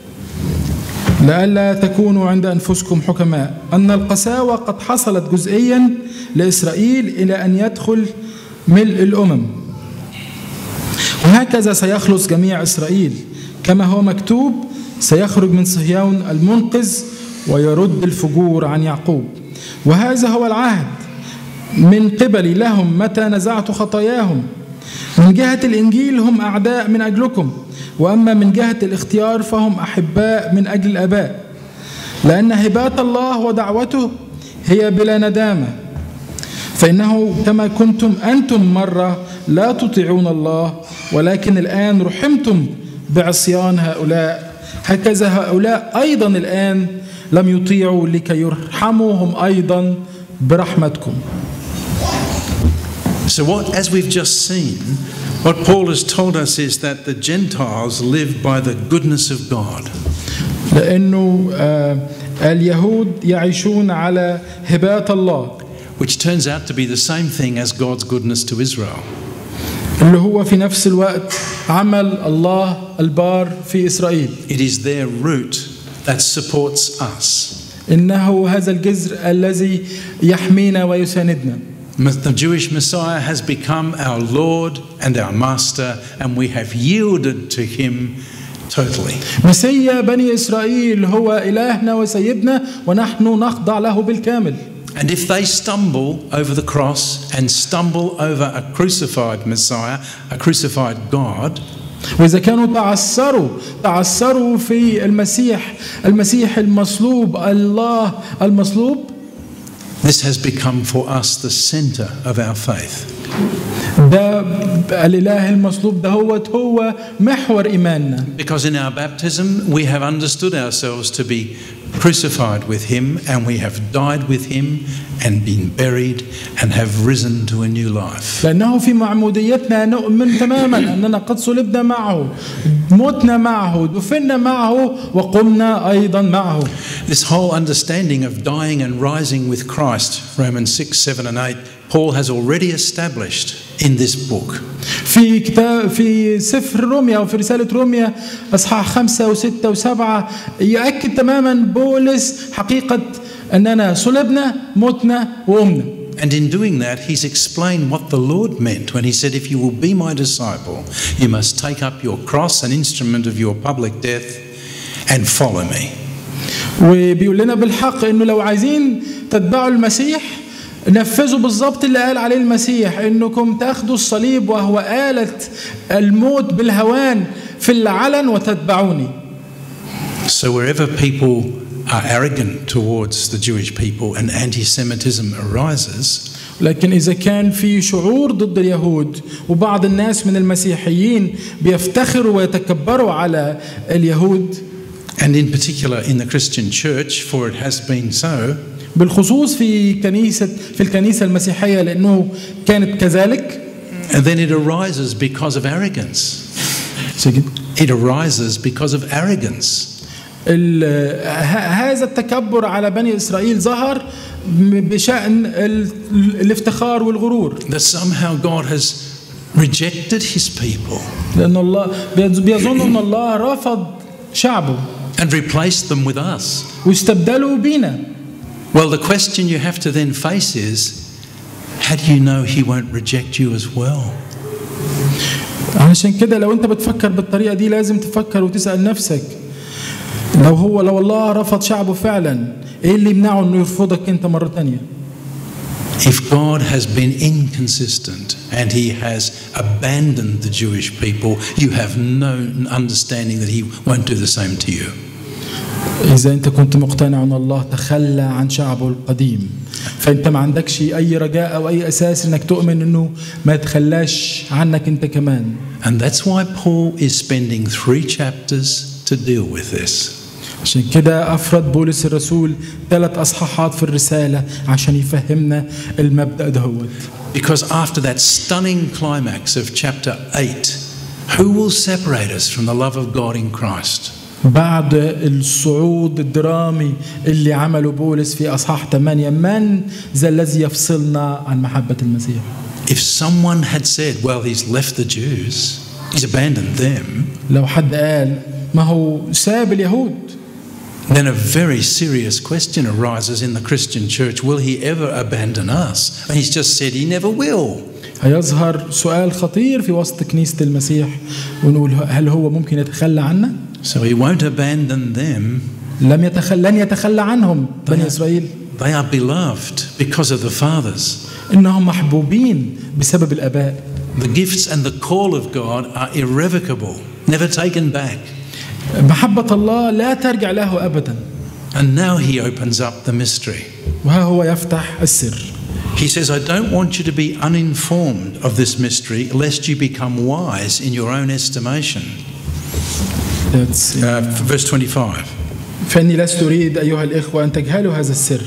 Speaker 2: لئلا تكونوا عند أنفسكم حكماء أن القساوة قد حصلت جزئيا لإسرائيل إلى أن يدخل ملء الأمم، وهكذا سيخلص جميع إسرائيل كما هو مكتوب: سيخرج من صهيون المنقذ ويرد الفجور عن يعقوب. وهذا هو العهد من قبلي لهم متى نزعت خطاياهم. من جهة الإنجيل هم أعداء من أجلكم، وأما من جهة الاختيار فهم أحباء من أجل الآباء، لأن هبات الله ودعوته هي بلا ندامة. فإنه كما كنتم أنتم مرة لا تطيعون الله، ولكن الآن رحمتم بعصيان هؤلاء، هكذا هؤلاء أيضا الآن لم يطيعوا لكي يرحموهم أيضا برحمتكم.
Speaker 1: So as we've just seen, what Paul has told us is that the Gentiles live by the goodness of God.
Speaker 2: لأنه اليهود يعيشون على هبات الله.
Speaker 1: Which turns out to be the same thing as God's goodness to Israel.
Speaker 2: اللي هو في نفس الوقت عمل الله البار في إسرائيل.
Speaker 1: It is their root that supports us.
Speaker 2: إنه هذا الجذر الذي يحمينا ويساندنا.
Speaker 1: The Jewish Messiah has become our Lord and our Master, and we have yielded to him totally.
Speaker 2: مسيا بني إسرائيل هو إلهنا وسيدنا ونحن نخضع له بالكامل.
Speaker 1: And if they stumble over the cross and stumble over a crucified Messiah, a crucified God,
Speaker 2: وإذا كانوا تعثروا في المسيح المصلوب، الله المصلوب،
Speaker 1: this has become for us the center of our faith.
Speaker 2: ده الإله المصلوب ده هو محور إيماننا.
Speaker 1: Because in our baptism we have understood ourselves to be crucified with him, and we have died with him and been buried and have risen to a new life.
Speaker 2: لأنه في معموديتنا نؤمن تماما أننا قد صلبنا معه، متنا معه، دفنا معه، وقمنا أيضا معه.
Speaker 1: This whole understanding of dying and rising with Christ, Romans 6, 7 and 8, Paul has already established in this book.
Speaker 2: في سفر روميا وفي رسالة روميا أصحاح 5 و6 و7 يؤكد تماما بولس حقيقة أننا صلبنا، متنا، وقمنا.
Speaker 1: And in doing that, he's explained what the Lord meant when he said, if you will be my disciple, you must take up your cross, an instrument of your public death, and follow me.
Speaker 2: وبيقول لنا بالحق إنه لو عايزين تتبعوا المسيح نفذوا بالضبط اللي قال عليه المسيح، إنكم تأخذوا الصليب وهو آلة الموت بالهوان في العلن وتتبعوني.
Speaker 1: So wherever people are arrogant towards the Jewish people and anti-Semitism arises,
Speaker 2: لكن إذا كان في شعور ضد اليهود وبعض الناس من المسيحيين بيفتخروا ويتكبروا على اليهود،
Speaker 1: and in particular in the Christian church, for it has been so,
Speaker 2: بالخصوص في الكنيسة المسيحية لأنه كانت كذلك.
Speaker 1: and then it arises because of arrogance. It arises because of arrogance.
Speaker 2: هذا التكبر على بني إسرائيل ظهر بشأن الافتخار والغرور.
Speaker 1: That somehow God has rejected his people.
Speaker 2: لأن الله بيظن أن الله رفض شعبه.
Speaker 1: And replaced them with us.
Speaker 2: واستبدلوا بينا.
Speaker 1: Well, the question you have to then face is, how do you know he won't reject you as well?
Speaker 2: عشان كده لو أنت بتفكر بالطريقة دي لازم تفكر وتسأل نفسك لو الله رفض شعبه فعلا إيه اللي يمنعه إنه يرفضك أنت مرة تانية؟
Speaker 1: If God has been inconsistent and he has abandoned the Jewish people, you have no understanding that he won't do the same to you.
Speaker 2: إذا أنت كنت مقتنع أن الله تخلى عن شعبه القديم فأنت ما عندكش أي رجاء أو أي أساس إنك تؤمن إنه ما يتخلاش عنك أنت كمان.
Speaker 1: And that's why Paul is spending 3 chapters to deal with this.
Speaker 2: عشان كده أفرد بولس الرسول 3 أصحاحات في الرسالة عشان يفهمنا المبدأ دهوت.
Speaker 1: Because after that stunning climax of chapter 8, who will separate us from the love of God in Christ?
Speaker 2: بعد الصعود الدرامي اللي عمله بولس في أصحاح 8 من ذا الذي يفصلنا عن محبة المسيح؟
Speaker 1: If someone had said, well, he's left the Jews, he's abandoned them,
Speaker 2: لو حد قال ما هو ساب اليهود
Speaker 1: then a very serious question arises in the Christian church. Will he ever abandon us? And he's just said he never will.
Speaker 2: هيظهر سؤال خطير في وسط كنيسة المسيح ونقول هل هو ممكن يتخلى عنا؟
Speaker 1: So he won't abandon them.
Speaker 2: لن يتخلى عنهم بني إسرائيل.
Speaker 1: They are beloved because of the fathers.
Speaker 2: إنهم محبوبين بسبب الآباء.
Speaker 1: The gifts and the call of God are irrevocable, never taken back.
Speaker 2: محبة الله لا ترجع له أبدا.
Speaker 1: And now he opens up the mystery.
Speaker 2: وها هو يفتح السر.
Speaker 1: He says, I don't want you to be uninformed of this mystery lest you become wise in your own estimation. Verse 25.
Speaker 2: فإني لست أريد أيها الإخوة أن تجهلوا هذا السر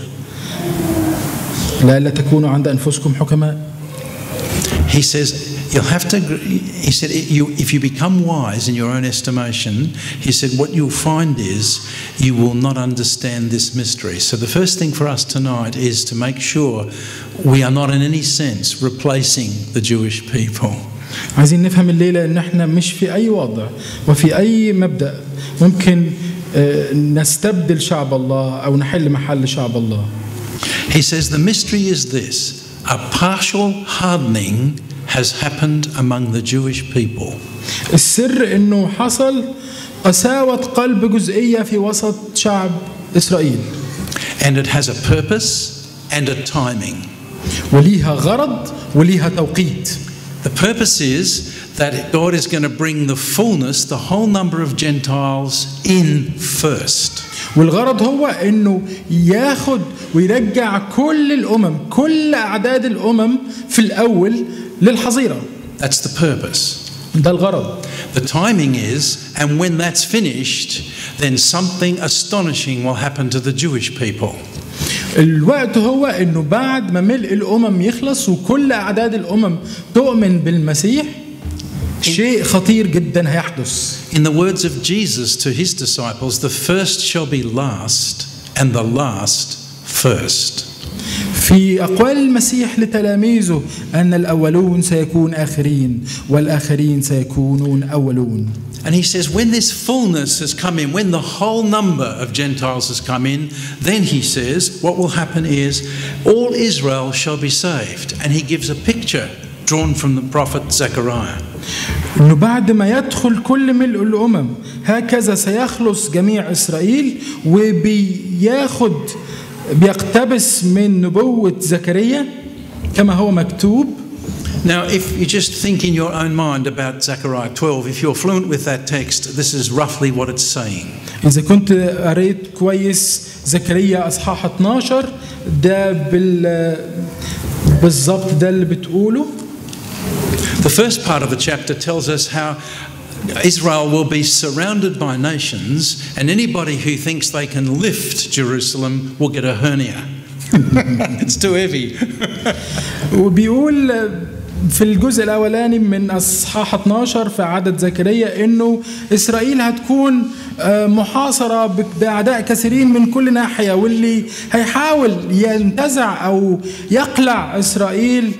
Speaker 2: لئلا تكونوا عند أنفسكم حكماء.
Speaker 1: He says, you'll have to, he said, if you become wise in your own estimation, he said, what you'll find is you will not understand this mystery. So the first thing for us tonight is to make sure we are not in any sense replacing the Jewish people.
Speaker 2: عايزين نفهم الليلة إن إحنا مش في أي وضع وفي أي مبدأ ممكن نستبدل شعب الله أو نحل محل شعب الله.
Speaker 1: He says the mystery is this: a partial hardening has happened among the Jewish people.
Speaker 2: السر إنه حصل قساوة قلب جزئية في وسط شعب إسرائيل.
Speaker 1: And it has a purpose and a timing.
Speaker 2: وليها غرض وليها توقيت.
Speaker 1: The purpose is that God is going to bring the fullness, the whole number of Gentiles in first.
Speaker 2: والغرض هو إنه ياخد ويرجع كل الأمم، كل أعداد الأمم في الأول للحظيرة.
Speaker 1: That's the purpose.
Speaker 2: ده الغرض.
Speaker 1: The timing is, and when that's finished, then something astonishing will happen to the Jewish people.
Speaker 2: الوقت هو إنه بعد ما ملء الأمم يخلص وكل أعداد الأمم تؤمن بالمسيح شيء خطير جدا هيحدث.
Speaker 1: In the words of Jesus to his disciples, the first shall be last and the last first.
Speaker 2: في أقوال المسيح لتلاميذه أن الأولون سيكون آخرين والآخرين سيكونون أولون.
Speaker 1: And he says, when this fullness has come in, when the whole number of Gentiles has come in, then he says, what will happen is all Israel shall be saved. And he gives a picture drawn from the prophet Zechariah.
Speaker 2: إنه بعد ما يدخل كل ملء الأمم هكذا سيخلص جميع إسرائيل بيقتبس من نبوة زكريا كما هو مكتوب.
Speaker 1: Now, if you just think in your own mind about Zechariah 12, if you're fluent with that text, this is roughly what it's saying.
Speaker 2: إذا كنت قريت كويس زكريا أصحاح 12 ده بالضبط ده اللي بتقوله.
Speaker 1: The first part of the chapter tells us how Israel will be surrounded by nations, and anybody who thinks they can lift Jerusalem will get a hernia. It's too heavy.
Speaker 2: وبيقول في الجزء الأولاني من أصحاح 12 في عدد زكريا إنه إسرائيل هتكون محاصرة بأعداء كثيرين من كل ناحية، واللي هيحاول ينتزع أو يقلع إسرائيل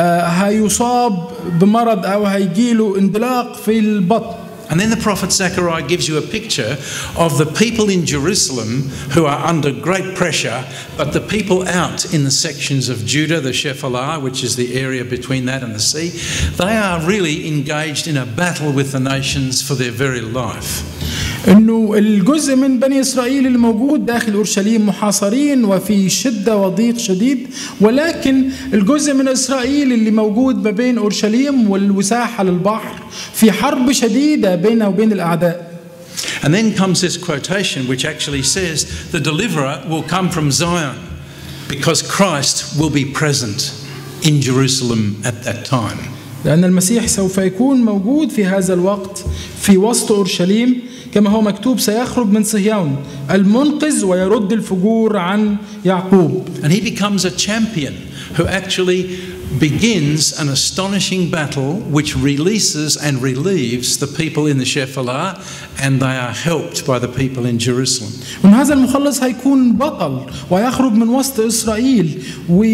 Speaker 2: هيصاب بمرض أو هيجيله اندلاق في البطن.
Speaker 1: And then the prophet Zechariah gives you a picture of the people in Jerusalem who are under great pressure, but the people out in the sections of Judah, the Shephelah, which is the area between that and the sea, they are really engaged in a battle with the nations for their very life.
Speaker 2: إنه الجزء من بني إسرائيل اللي موجود داخل أورشليم محاصرين وفي شدة وضيق شديد، ولكن الجزء من إسرائيل اللي موجود ما بين أورشليم والساحل البحر في حرب شديدة بينه وبين الأعداء.
Speaker 1: And then comes this quotation which actually says the deliverer will come from Zion because Christ will be present in Jerusalem at that time.
Speaker 2: لأن المسيح سوف يكون موجود في هذا الوقت في وسط أورشليم، كما هو مكتوب سيخرج من صهيون المنقذ ويرد الفجور عن يعقوب.
Speaker 1: And he becomes a champion who actually begins an astonishing battle which releases and relieves the people in the Shephelah, and they are helped by the people in Jerusalem.
Speaker 2: ومن هذا المخلص هيكون بطل ويخرج من وسط إسرائيل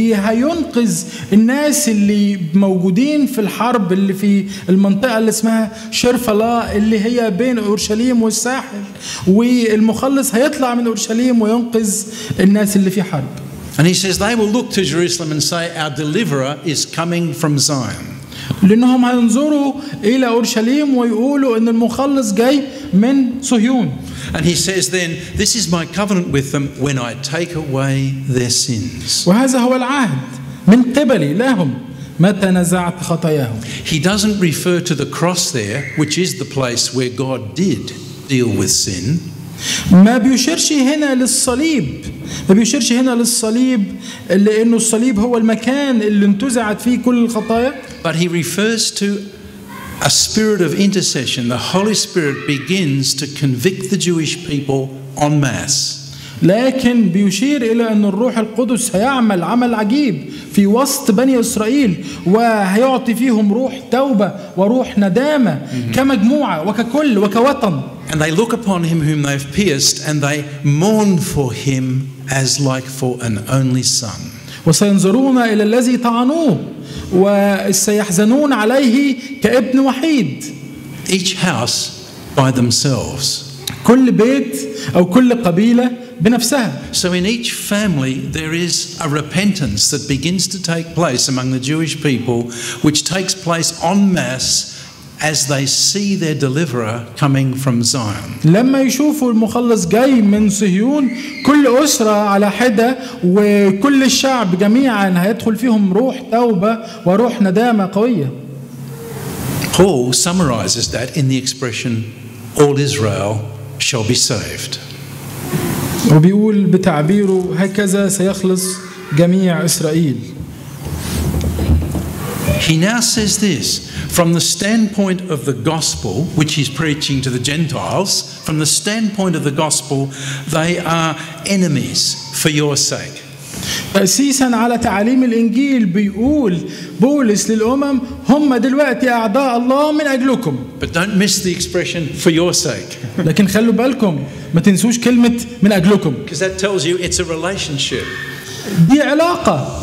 Speaker 2: وهينقذ الناس اللي موجودين في الحرب اللي في المنطقة اللي اسمها شرفلا اللي هي بين أورشليم والساحل، والمخلص هيطلع من أورشليم وينقذ الناس اللي في حرب.
Speaker 1: And he says they will look to Jerusalem and say, our deliverer is coming from Zion.
Speaker 2: لأنهم هينظروا إلى أورشليم ويقولوا إن المخلص جاي من صهيون.
Speaker 1: And he says then, this is my covenant with them when I take away their sins.
Speaker 2: وهذا هو العهد من قبلي لهم متى نزعت خطاياهم.
Speaker 1: He doesn't refer to the cross there, which is the place where God did deal with sin.
Speaker 2: ما بيشيرش هنا للصليب، ما بيشيرش هنا للصليب لأنه الصليب هو المكان اللي انتزعت فيه كل الخطايا.
Speaker 1: But he refers to a spirit of intercession. The Holy Spirit begins to convict the Jewish people en masse.
Speaker 2: لكن بيشير إلى أن الروح القدس هيعمل عمل عجيب في وسط بني إسرائيل وهيعطي فيهم روح توبة وروح ندامة كمجموعة وككل وكوطن.
Speaker 1: And they look upon him whom they've pierced and they mourn for him as like for an only son.
Speaker 2: وسينظرون إلى الذي طعنوه وسيحزنون عليه كابن وحيد.
Speaker 1: Each house by themselves.
Speaker 2: كل بيت أو كل قبيلة بنفسها.
Speaker 1: So in each family there is a repentance that begins to take place among the Jewish people, which takes place en masse as they see their deliverer coming from Zion.
Speaker 2: لما يشوفوا المخلص جاي من صهيون كل أسرة على حدة وكل الشعب جميعا هيدخل فيهم روح توبة وروح ندامة قوية.
Speaker 1: Paul summarizes that in the expression all Israel shall be saved.
Speaker 2: وبيقول بتعبيره هكذا سيخلص جميع إسرائيل.
Speaker 1: He now says this, from the standpoint of the gospel, which he's preaching to the Gentiles, from the standpoint of the gospel, they are enemies for your sake.
Speaker 2: تأسيسا على تعاليم الإنجيل بيقول بولس للأمم هم دلوقتي أعداء الله من أجلكم.
Speaker 1: But don't miss the expression for your sake.
Speaker 2: لكن خلوا بالكم ما تنسوش كلمة من أجلكم.
Speaker 1: Because that tells you it's a relationship.
Speaker 2: دي علاقة.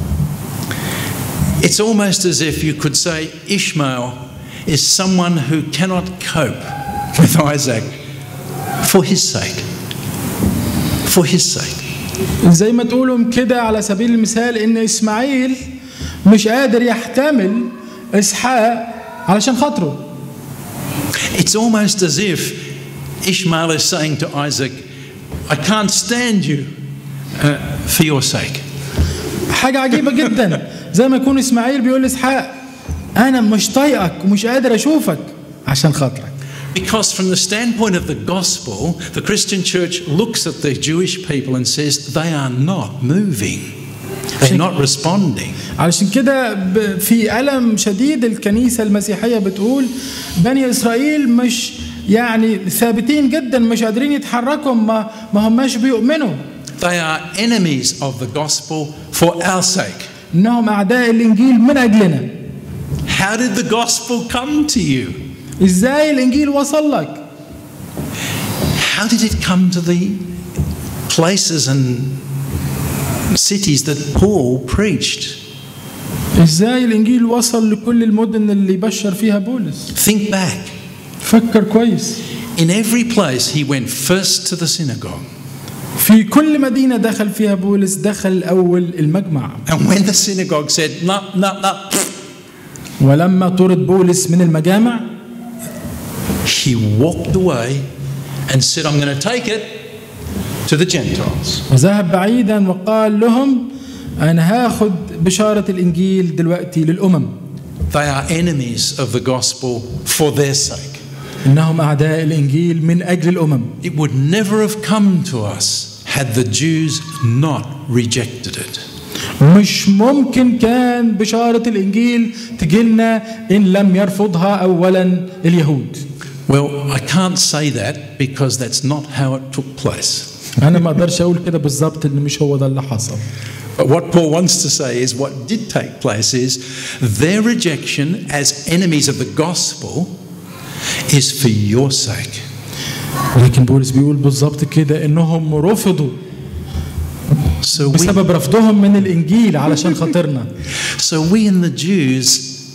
Speaker 1: It's almost as if you could say Ishmael is someone who cannot cope with Isaac for his sake. For his sake.
Speaker 2: زي ما تقولوا كده على سبيل المثال إن إسماعيل مش قادر يحتمل إسحاق علشان خاطره.
Speaker 1: It's almost as if Ishmael is saying to Isaac, I can't stand you for your sake.
Speaker 2: حاجة عجيبة جدا زي ما يكون إسماعيل بيقول لإسحاق أنا مش طايقك ومش قادر أشوفك عشان خاطرك.
Speaker 1: Because from the standpoint of the gospel, the Christian church looks at the Jewish people and says they are not moving. They're not responding.
Speaker 2: علشان كده في ألم شديد الكنيسة المسيحية بتقول بني إسرائيل مش يعني ثابتين جدا مش قادرين يتحركوا ما هماش بيؤمنوا.
Speaker 1: They are enemies of the gospel for our sake.
Speaker 2: إنهم أعداء الإنجيل من أجلنا.
Speaker 1: How did the gospel come to you?
Speaker 2: ازاي الانجيل وصل لك؟
Speaker 1: How did it come to the places and cities that Paul preached?
Speaker 2: ازاي الانجيل وصل لكل المدن اللي بشر فيها بولس؟
Speaker 1: Think back.
Speaker 2: فكر كويس.
Speaker 1: In every place he went first to the synagogue.
Speaker 2: في كل مدينة دخل فيها بولس دخل أول المجمع.
Speaker 1: And when the synagogue said, no, no, no,
Speaker 2: ولما طرد بولس من المجامع
Speaker 1: he walked away and said, I'm going to take it to the Gentiles.
Speaker 2: وذهب بعيدا وقال لهم أنا هاخد بشارة الإنجيل دلوقتي للأمم.
Speaker 1: They are enemies of the gospel for their sake.
Speaker 2: إنهم أعداء الإنجيل من أجل الأمم.
Speaker 1: It would never have come to us had the Jews not rejected it.
Speaker 2: مش ممكن كان بشارة الإنجيل تجيلنا إن لم يرفضها أولا اليهود.
Speaker 1: Well, I can't say that because that's not how it took place.
Speaker 2: أنا ما أقدرش أقول كده بالضبط إن مش هو ده اللي حصل.
Speaker 1: But what Paul wants to say is what did take place is their rejection as enemies of the gospel is for your sake.
Speaker 2: لكن بولس بيقول بالضبط كده إنهم رفضوا بسبب رفضهم من الإنجيل علشان خاطرنا.
Speaker 1: So we and the Jews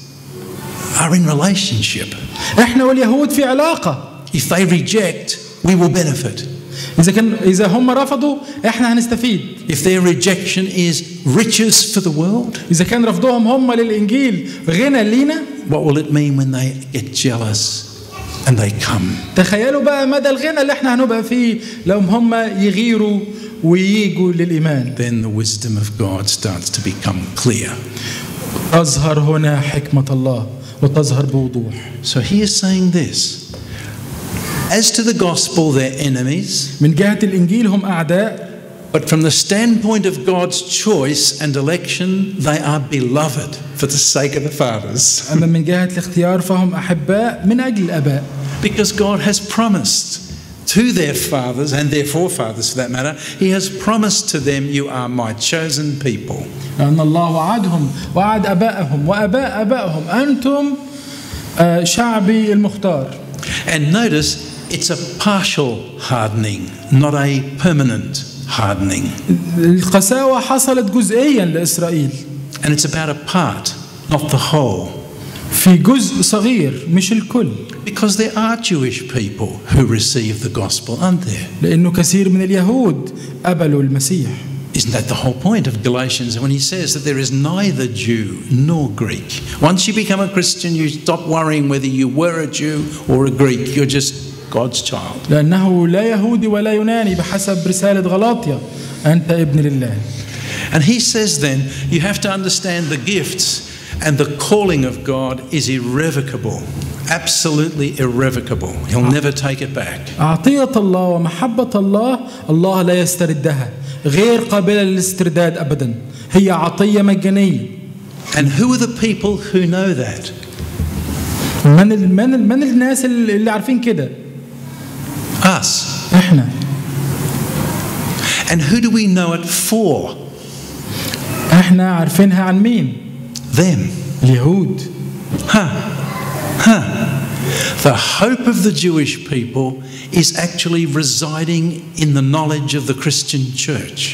Speaker 1: are in relationship.
Speaker 2: إحنا واليهود في علاقة.
Speaker 1: If they reject, we will benefit.
Speaker 2: إذا هم رفضوا إحنا هنستفيد.
Speaker 1: If their rejection is riches for the world,
Speaker 2: إذا كان رفضهم هم للإنجيل غنى لينا,
Speaker 1: what will it mean when they get jealous and they come?
Speaker 2: تخيلوا بقى مدى الغنى اللي إحنا هنبقى فيه لو هم يغيروا وييجوا للإيمان.
Speaker 1: Then the wisdom of God starts to become clear.
Speaker 2: تظهر هنا حكمة الله وتظهر بوضوح.
Speaker 1: So he is saying this. As to the gospel, they're enemies.
Speaker 2: من جهة الإنجيل هم أعداء.
Speaker 1: But from the standpoint of God's choice and election, they are beloved for the sake of the fathers.
Speaker 2: أما من جهة الاختيار فهم أحباء من أجل الآباء.
Speaker 1: Because God has promised to their fathers and their forefathers for that matter, He has promised to them, you are my chosen people.
Speaker 2: لأن الله وعدهم وعد آبائهم وآباء آبائهم أنتم شعبي المختار.
Speaker 1: And notice it's a partial hardening, not a permanent hardening.
Speaker 2: القساوة حصلت جزئيا لإسرائيل.
Speaker 1: And it's about a part, not the whole.
Speaker 2: في جزء صغير مش الكل.
Speaker 1: Because there are Jewish people who receive the gospel, aren't there?
Speaker 2: لأنه كثير من اليهود قبلوا المسيح.
Speaker 1: Isn't that the whole point of Galatians when he says that there is neither Jew nor Greek? Once you become a Christian, you stop worrying whether you were a Jew or a Greek. You're just God's child.
Speaker 2: لأنه لا يهودي ولا يوناني بحسب رسالة غلاطيا أنت ابن لله.
Speaker 1: And he says then, you have to understand the gifts and the calling of God is irrevocable. Absolutely irrevocable. He'll never take it back.
Speaker 2: عطية الله ومحبة الله الله لا يستردها. غير قابلة للاسترداد أبدا. هي عطية مجانية.
Speaker 1: And who are the people who know that?
Speaker 2: من الناس اللي عارفين كده؟
Speaker 1: Us.
Speaker 2: إحنا.
Speaker 1: And who do we know it for?
Speaker 2: إحنا عارفينها عن مين؟
Speaker 1: Them.
Speaker 2: اليهود.
Speaker 1: The hope of the Jewish people is actually residing in the knowledge of the Christian church.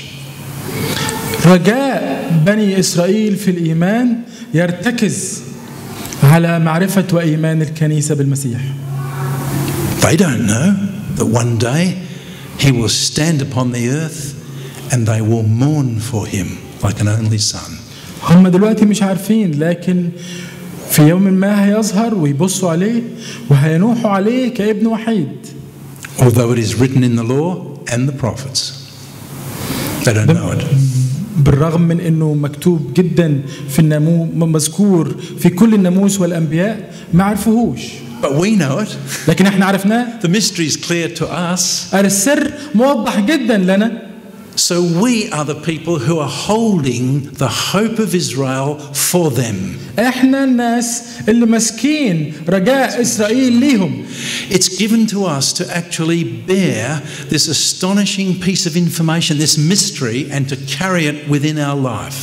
Speaker 2: رجاء بني إسرائيل في الإيمان يرتكز على معرفة وإيمان الكنيسة بالمسيح.
Speaker 1: They don't know that one day he will stand upon the earth and they will mourn for him like an only son.
Speaker 2: هم دلوقتي مش عارفين لكن في يوم ما هيظهر ويبصوا عليه وهينوحوا عليه كابن وحيد.
Speaker 1: Although it is written in the law and the prophets. They don't know it.
Speaker 2: بالرغم من انه مكتوب جدا في الناموس مذكور في كل الناموس والانبياء ما عرفوهوش.
Speaker 1: But we know it.
Speaker 2: لكن احنا عرفناه.
Speaker 1: The mystery is clear to us.
Speaker 2: السر موضح جدا لنا.
Speaker 1: So we are the people who are holding the hope of Israel for them.
Speaker 2: احنا الناس اللي ماسكين رجاء اسرائيل ليهم.
Speaker 1: It's given to us to actually bear this astonishing piece of information, this mystery, and to carry it within our life.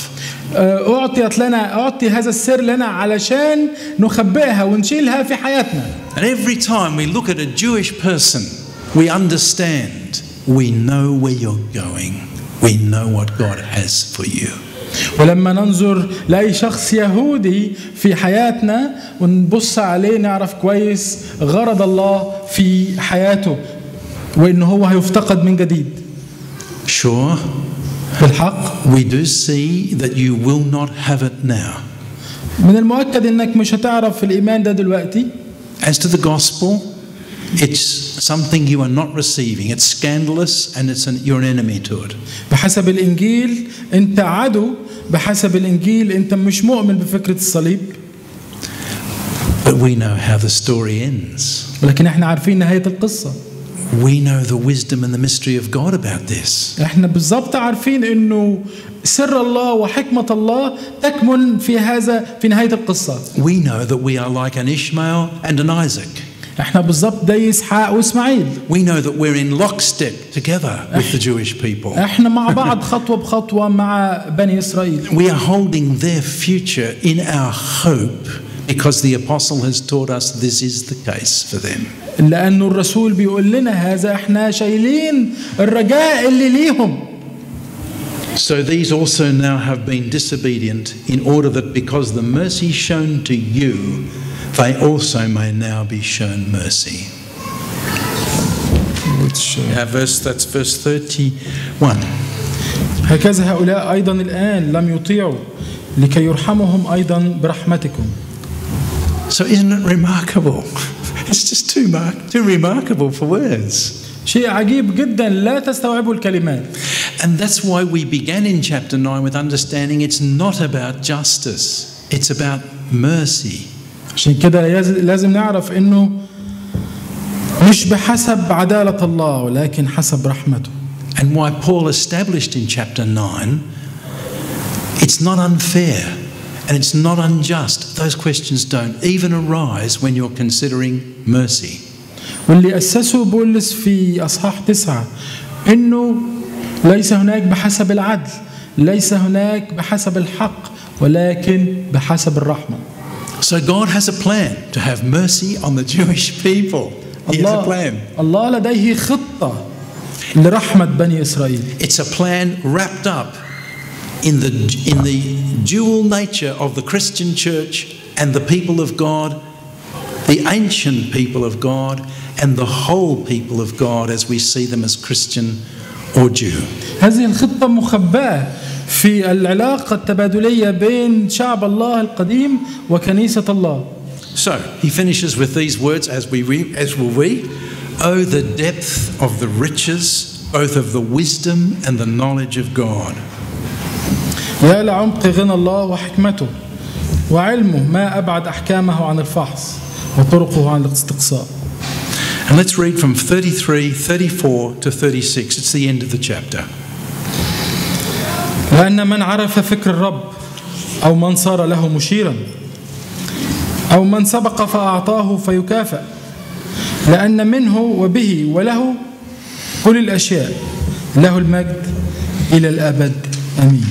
Speaker 2: أعطي هذا السر لنا علشان نخبئها ونشيلها في حياتنا.
Speaker 1: And every time we look at a Jewish person, we understand, we know where you're going, we know what God has for you.
Speaker 2: ولما ننظر لأي شخص يهودي في حياتنا ونبص عليه نعرف كويس غرض الله في حياته وإنه هو هيفتقد من جديد.
Speaker 1: Sure,
Speaker 2: بالحق
Speaker 1: we do see that you will not have it now.
Speaker 2: من المؤكد إنك مش هتعرف الإيمان ده دلوقتي.
Speaker 1: As to the gospel, it's something you are not receiving. It's scandalous and you're an enemy to it.
Speaker 2: بحسب الإنجيل أنت عدو، بحسب الإنجيل أنت مش مؤمن بفكرة الصليب.
Speaker 1: But we know how the story ends.
Speaker 2: ولكن احنا عارفين نهاية القصة.
Speaker 1: We know the wisdom and the mystery of God about this.
Speaker 2: احنا بالضبط عارفين إنه سر الله وحكمة الله تكمن في نهاية القصة.
Speaker 1: We know that we are like an Ishmael and an Isaac.
Speaker 2: احنا بالضبط زي إسحاق وإسماعيل.
Speaker 1: We know that we're in lockstep together with the Jewish people.
Speaker 2: احنا مع بعض خطوة بخطوة مع بني إسرائيل.
Speaker 1: We are holding their future in our hope because the apostle has taught us this is the case for them.
Speaker 2: لأنه الرسول بيقول لنا هذا، احنا شايلين الرجاء اللي ليهم.
Speaker 1: So these also now have been disobedient in order that because the mercy shown to you, they also may now be shown mercy. That's verse 31.
Speaker 2: هكذا هؤلاء أيضا الآن لم يطيعوا لكي يرحمهم أيضا برحمتكم.
Speaker 1: So isn't it remarkable? It's just too remarkable for words.
Speaker 2: شيء عجيب جدا لا تستوعبه الكلمات.
Speaker 1: And that's why we began in chapter 9 with understanding it's not about justice, it's about mercy.
Speaker 2: عشان كده لازم نعرف إنه مش بحسب عدالة الله ولكن حسب رحمته.
Speaker 1: And why Paul established in chapter 9, it's not unfair and it's not unjust. Those questions don't even arise when you're considering mercy.
Speaker 2: واللي أسسه بولس في أصحاح 9 إنه ليس هناك بحسب العدل، ليس هناك بحسب الحق، ولكن بحسب الرحمة.
Speaker 1: So God has a plan to have mercy on the Jewish people. He has a plan.
Speaker 2: الله لديه خطة لرحمة بني إسرائيل.
Speaker 1: It's a plan wrapped up in the dual nature of the Christian church and the people of God, the ancient people of God and the whole people of God as we see them as Christian or Jew.
Speaker 2: هذه الخطة مخبأة في العلاقة التبادلية بين شعب الله القديم وكنيسة الله.
Speaker 1: So he finishes with these words as will we. Oh, the depth of the riches, both of the wisdom and the knowledge of God.
Speaker 2: يا لعمق غنى الله وحكمته وعلمه، ما أبعد أحكامه عن الفحص وطرقه عن الاستقصاء.
Speaker 1: And let's read from 33, 34 to 36. It's the end of the chapter.
Speaker 2: لأن من عرف فكر الرب أو من صار له مشيرا أو من سبق فأعطاه فيكافأ، لأن منه وبه وله كل الأشياء، له المجد إلى الأبد آمين.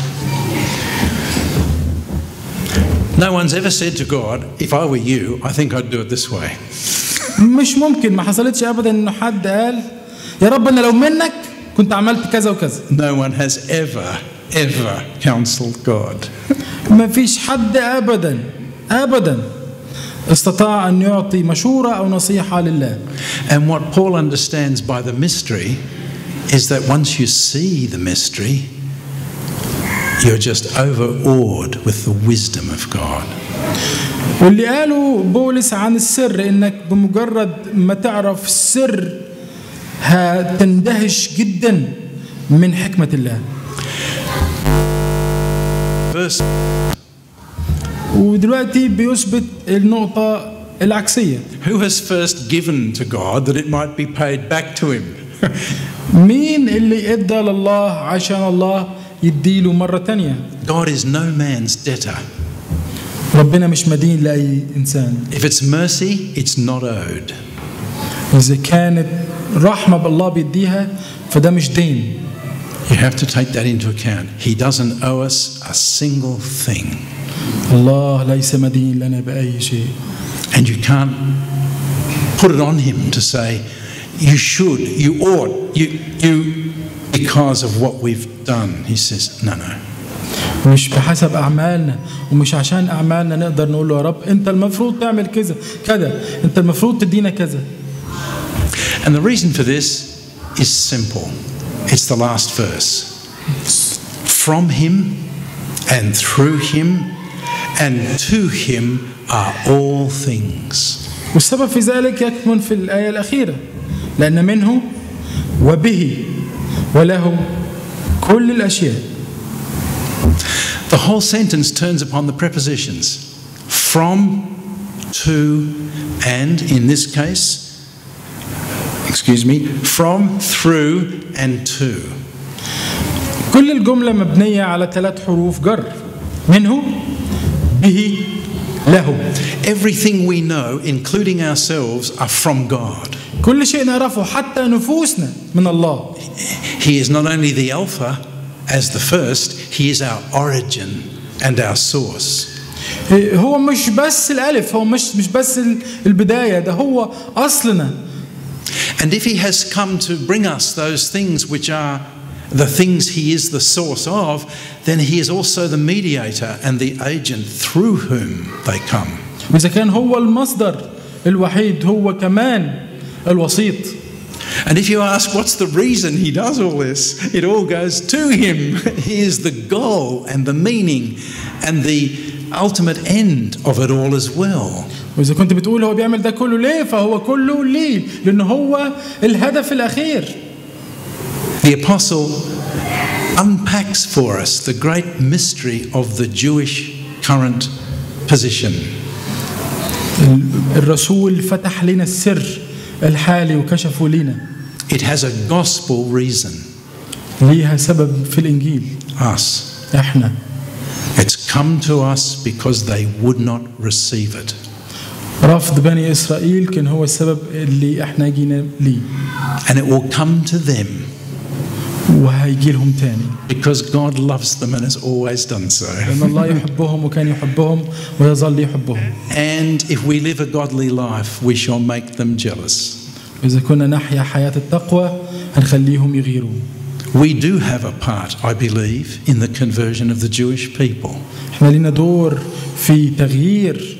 Speaker 1: No one's ever said to God, if I were you, I think I'd do it this way.
Speaker 2: مش ممكن، ما حصلتش أبدا إنه حد قال يا رب أنا لو منك كنت عملت كذا وكذا.
Speaker 1: No one has ever counseled God.
Speaker 2: ما فيش حد أبدا استطاع أن يعطي مشورة أو نصيحة لله.
Speaker 1: And what Paul understands by the mystery is that once you see the mystery, you're just overawed with the wisdom of God.
Speaker 2: واللي قاله بولس عن السر إنك بمجرد ما تعرف السر هتندهش جدا من حكمة الله. ودلوقتي بيثبت النقطة العكسية.
Speaker 1: Who has first given to God that it might be paid back to him?
Speaker 2: مين اللي ادى لله عشان الله يديله مرة تانية؟
Speaker 1: God is no man's debtor.
Speaker 2: ربنا مش مدين لأي إنسان.
Speaker 1: If it's mercy, it's not owed.
Speaker 2: إذا كانت رحمة بالله بيديها فده مش دين.
Speaker 1: You have to take that into account. He doesn't owe us a single thing.
Speaker 2: الله ليس مدين لنا بأي شيء.
Speaker 1: And you can't put it on him to say, you should, you ought, you because of what we've done. He says, no.
Speaker 2: مش بحسب أعمالنا ومش عشان أعمالنا نقدر نقول له يا رب أنت المفروض تعمل كذا أنت المفروض تدينا كذا.
Speaker 1: And the reason for this is simple. It's the last verse. From him and through him and to him are all things.
Speaker 2: والسبب في ذلك يكمن في الآية الأخيرة لأن منه وبه وله كل الأشياء.
Speaker 1: The whole sentence turns upon the prepositions from, to, and in this case, from, through, and to.
Speaker 2: كل الجملة مبنية على 3 حروف جر منه به له.
Speaker 1: Everything we know, including ourselves, are from God.
Speaker 2: كل شيء نعرفه حتى نفوسنا من الله.
Speaker 1: He is not only the Alpha as the first, he is our origin and our source.
Speaker 2: هو مش بس الألف، هو مش بس البداية، ده هو أصلنا.
Speaker 1: And if he has come to bring us those things which are the things he is the source of, then he is also the mediator and the agent through whom they come.
Speaker 2: وإذا كان هو المصدر الوحيد هو كمان الوسيط.
Speaker 1: And if you ask what's the reason he does all this, it all goes to him. He is the goal and the meaning and the ultimate end of it all as well.
Speaker 2: وإذا كنت بتقول هو بيعمل ده كله ليه فهو كله ليه لأنه هو الهدف الأخير.
Speaker 1: The apostle unpacks for us the great mystery of the Jewish current position.
Speaker 2: الرسول فتح لنا السر الحالي وكشفه لنا.
Speaker 1: It has a gospel reason.
Speaker 2: ليها سبب في الإنجيل.
Speaker 1: Us.
Speaker 2: إحنا.
Speaker 1: It's come to us because they would not receive it.
Speaker 2: رفض بني إسرائيل كان هو السبب اللي إحنا جينا ليه.
Speaker 1: And it will come to them.
Speaker 2: وهيجي لهم تاني.
Speaker 1: Because God loves them and has always done so.
Speaker 2: لأن الله يحبهم وكان يحبهم ويظل يحبهم.
Speaker 1: And if we live a godly life, we shall make them jealous.
Speaker 2: إذا كنا نحيا حياة التقوى هنخليهم يغيروا.
Speaker 1: We do have a part, I believe, in the conversion of the Jewish people.
Speaker 2: إحنا لنا دور في تغيير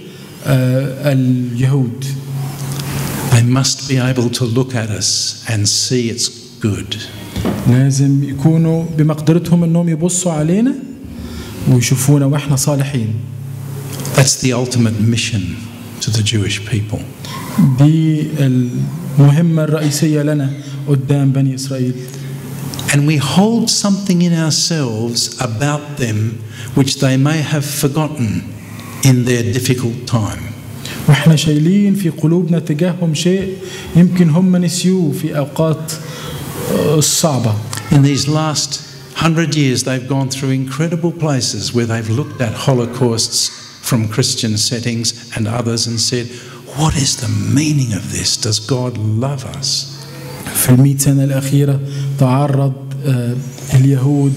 Speaker 2: اليهود.
Speaker 1: They must be able to look at us and see it's good.
Speaker 2: لازم يكونوا بمقدرتهم انهم يبصوا علينا ويشوفونا واحنا صالحين.
Speaker 1: That's the ultimate mission to the Jewish people.
Speaker 2: دي المهمة الرئيسية لنا قدام بني إسرائيل.
Speaker 1: And we hold something in ourselves about them which they may have forgotten in their difficult time.
Speaker 2: واحنا شايلين في قلوبنا تجاههم شيء يمكن هم نسيوه في أوقات الصعبة.
Speaker 1: In these last 100 years they've gone through incredible places where they've looked at holocausts from Christian settings and others and said, what is the meaning of this? Does God love us?
Speaker 2: في 100 سنة الأخيرة تعرض اليهود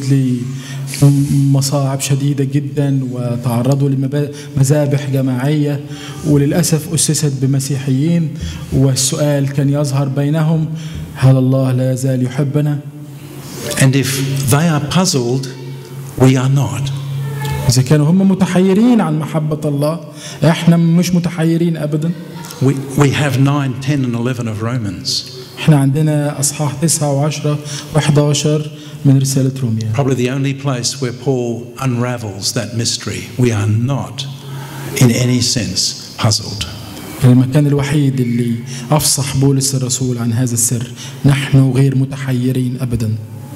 Speaker 2: لمصاعب شديدة جدا وتعرضوا لمذابح جماعية وللأسف أسست بمسيحيين والسؤال كان يظهر بينهم هل الله لا يزال يحبنا؟
Speaker 1: And if they are puzzled, we are not.
Speaker 2: إذا كانوا هم متحيرين عن محبة الله إحنا مش متحيرين أبدا.
Speaker 1: We have 9, 10 and 11 of Romans.
Speaker 2: إحنا عندنا أصحاح 9 و10 و11 من رسالة روميا.
Speaker 1: Probably the only place where Paul unravels that mystery. We are not in any sense puzzled.
Speaker 2: المكان الوحيد اللي أفصح بولس الرسول عن هذا السر نحن غير متحيرين أبدا.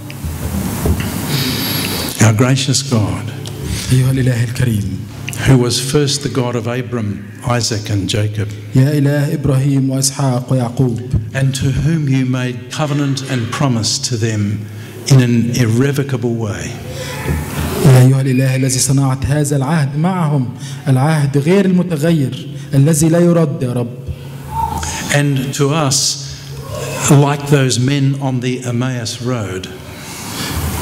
Speaker 1: Our gracious God,
Speaker 2: أيها الإله الكريم,
Speaker 1: who was first the God of Abram, Isaac and Jacob,
Speaker 2: يا إله إبراهيم وإسحاق ويعقوب,
Speaker 1: and to whom you made covenant and promise to them in an irrevocable way.
Speaker 2: يا أيها الإله الذي صنعت هذا العهد معهم العهد غير المتغير الذي لا يرد يا رب.
Speaker 1: And to us, like those men on the Emmaus road,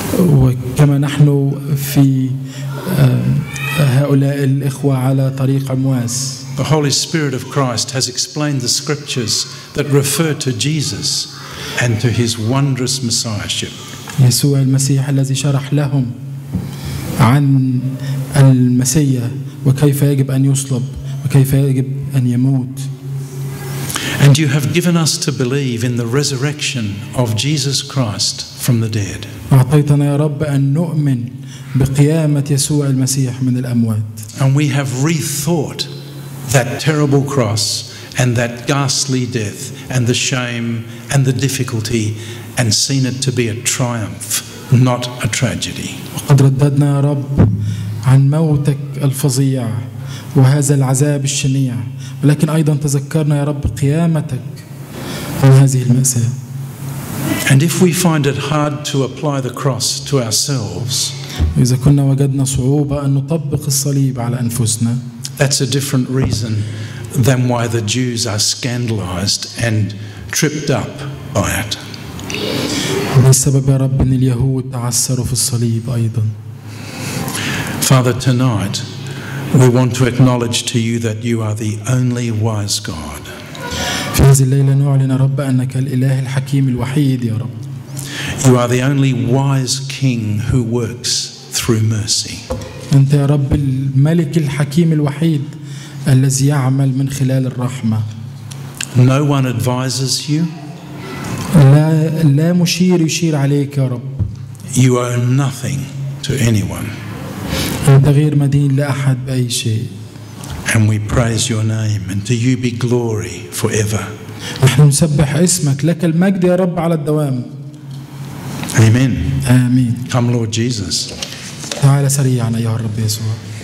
Speaker 2: وكما نحن في هؤلاء الإخوة على طريق عمواس.
Speaker 1: The Holy Spirit of Christ has explained the scriptures that refer to Jesus and to his wondrous messiahship.
Speaker 2: يسوع المسيح الذي شرح لهم عن المسيح وكيف يجب أن يصلب وكيف يجب أن يموت.
Speaker 1: And you have given us to believe in the resurrection of Jesus Christ from the dead.
Speaker 2: أعطيتنا يا رب أن نؤمن بقيامة يسوع المسيح من الأموات.
Speaker 1: And we have rethought that terrible cross and that ghastly death and the shame and the difficulty and seen it to be a triumph, not a tragedy.
Speaker 2: وقد رددنا يا رب عن موتك الفظيع وهذا العذاب الشنيع، ولكن أيضا تذكرنا يا رب قيامتك من هذه المأساة.
Speaker 1: And if we find it hard to apply the cross to ourselves,
Speaker 2: إذا كنا وجدنا صعوبة أن نطبق الصليب على أنفسنا،
Speaker 1: that's a different reason than why the Jews are scandalized and tripped up by it.
Speaker 2: السبب يا رب أن اليهود تعثروا في الصليب أيضا.
Speaker 1: Father, tonight we want to acknowledge to you that you are the only wise God.
Speaker 2: في هذه الليلة نعلن يا رب أنك الإله الحكيم الوحيد يا رب.
Speaker 1: You are the only wise King who works through mercy.
Speaker 2: أنت يا رب الملك الحكيم الوحيد الذي يعمل من خلال الرحمة.
Speaker 1: No one advises you.
Speaker 2: لا مشير يشير عليك يا رب.
Speaker 1: You owe nothing to anyone.
Speaker 2: أنت غير مدين لأحد بأي شيء.
Speaker 1: And we praise your name, and to you be glory forever.
Speaker 2: نحن نسبح اسمك، لك المجد يا رب على الدوام.
Speaker 1: Amen.
Speaker 2: آمين.
Speaker 1: Come Lord Jesus.
Speaker 2: تعال سريعا أيها الرب يسوع.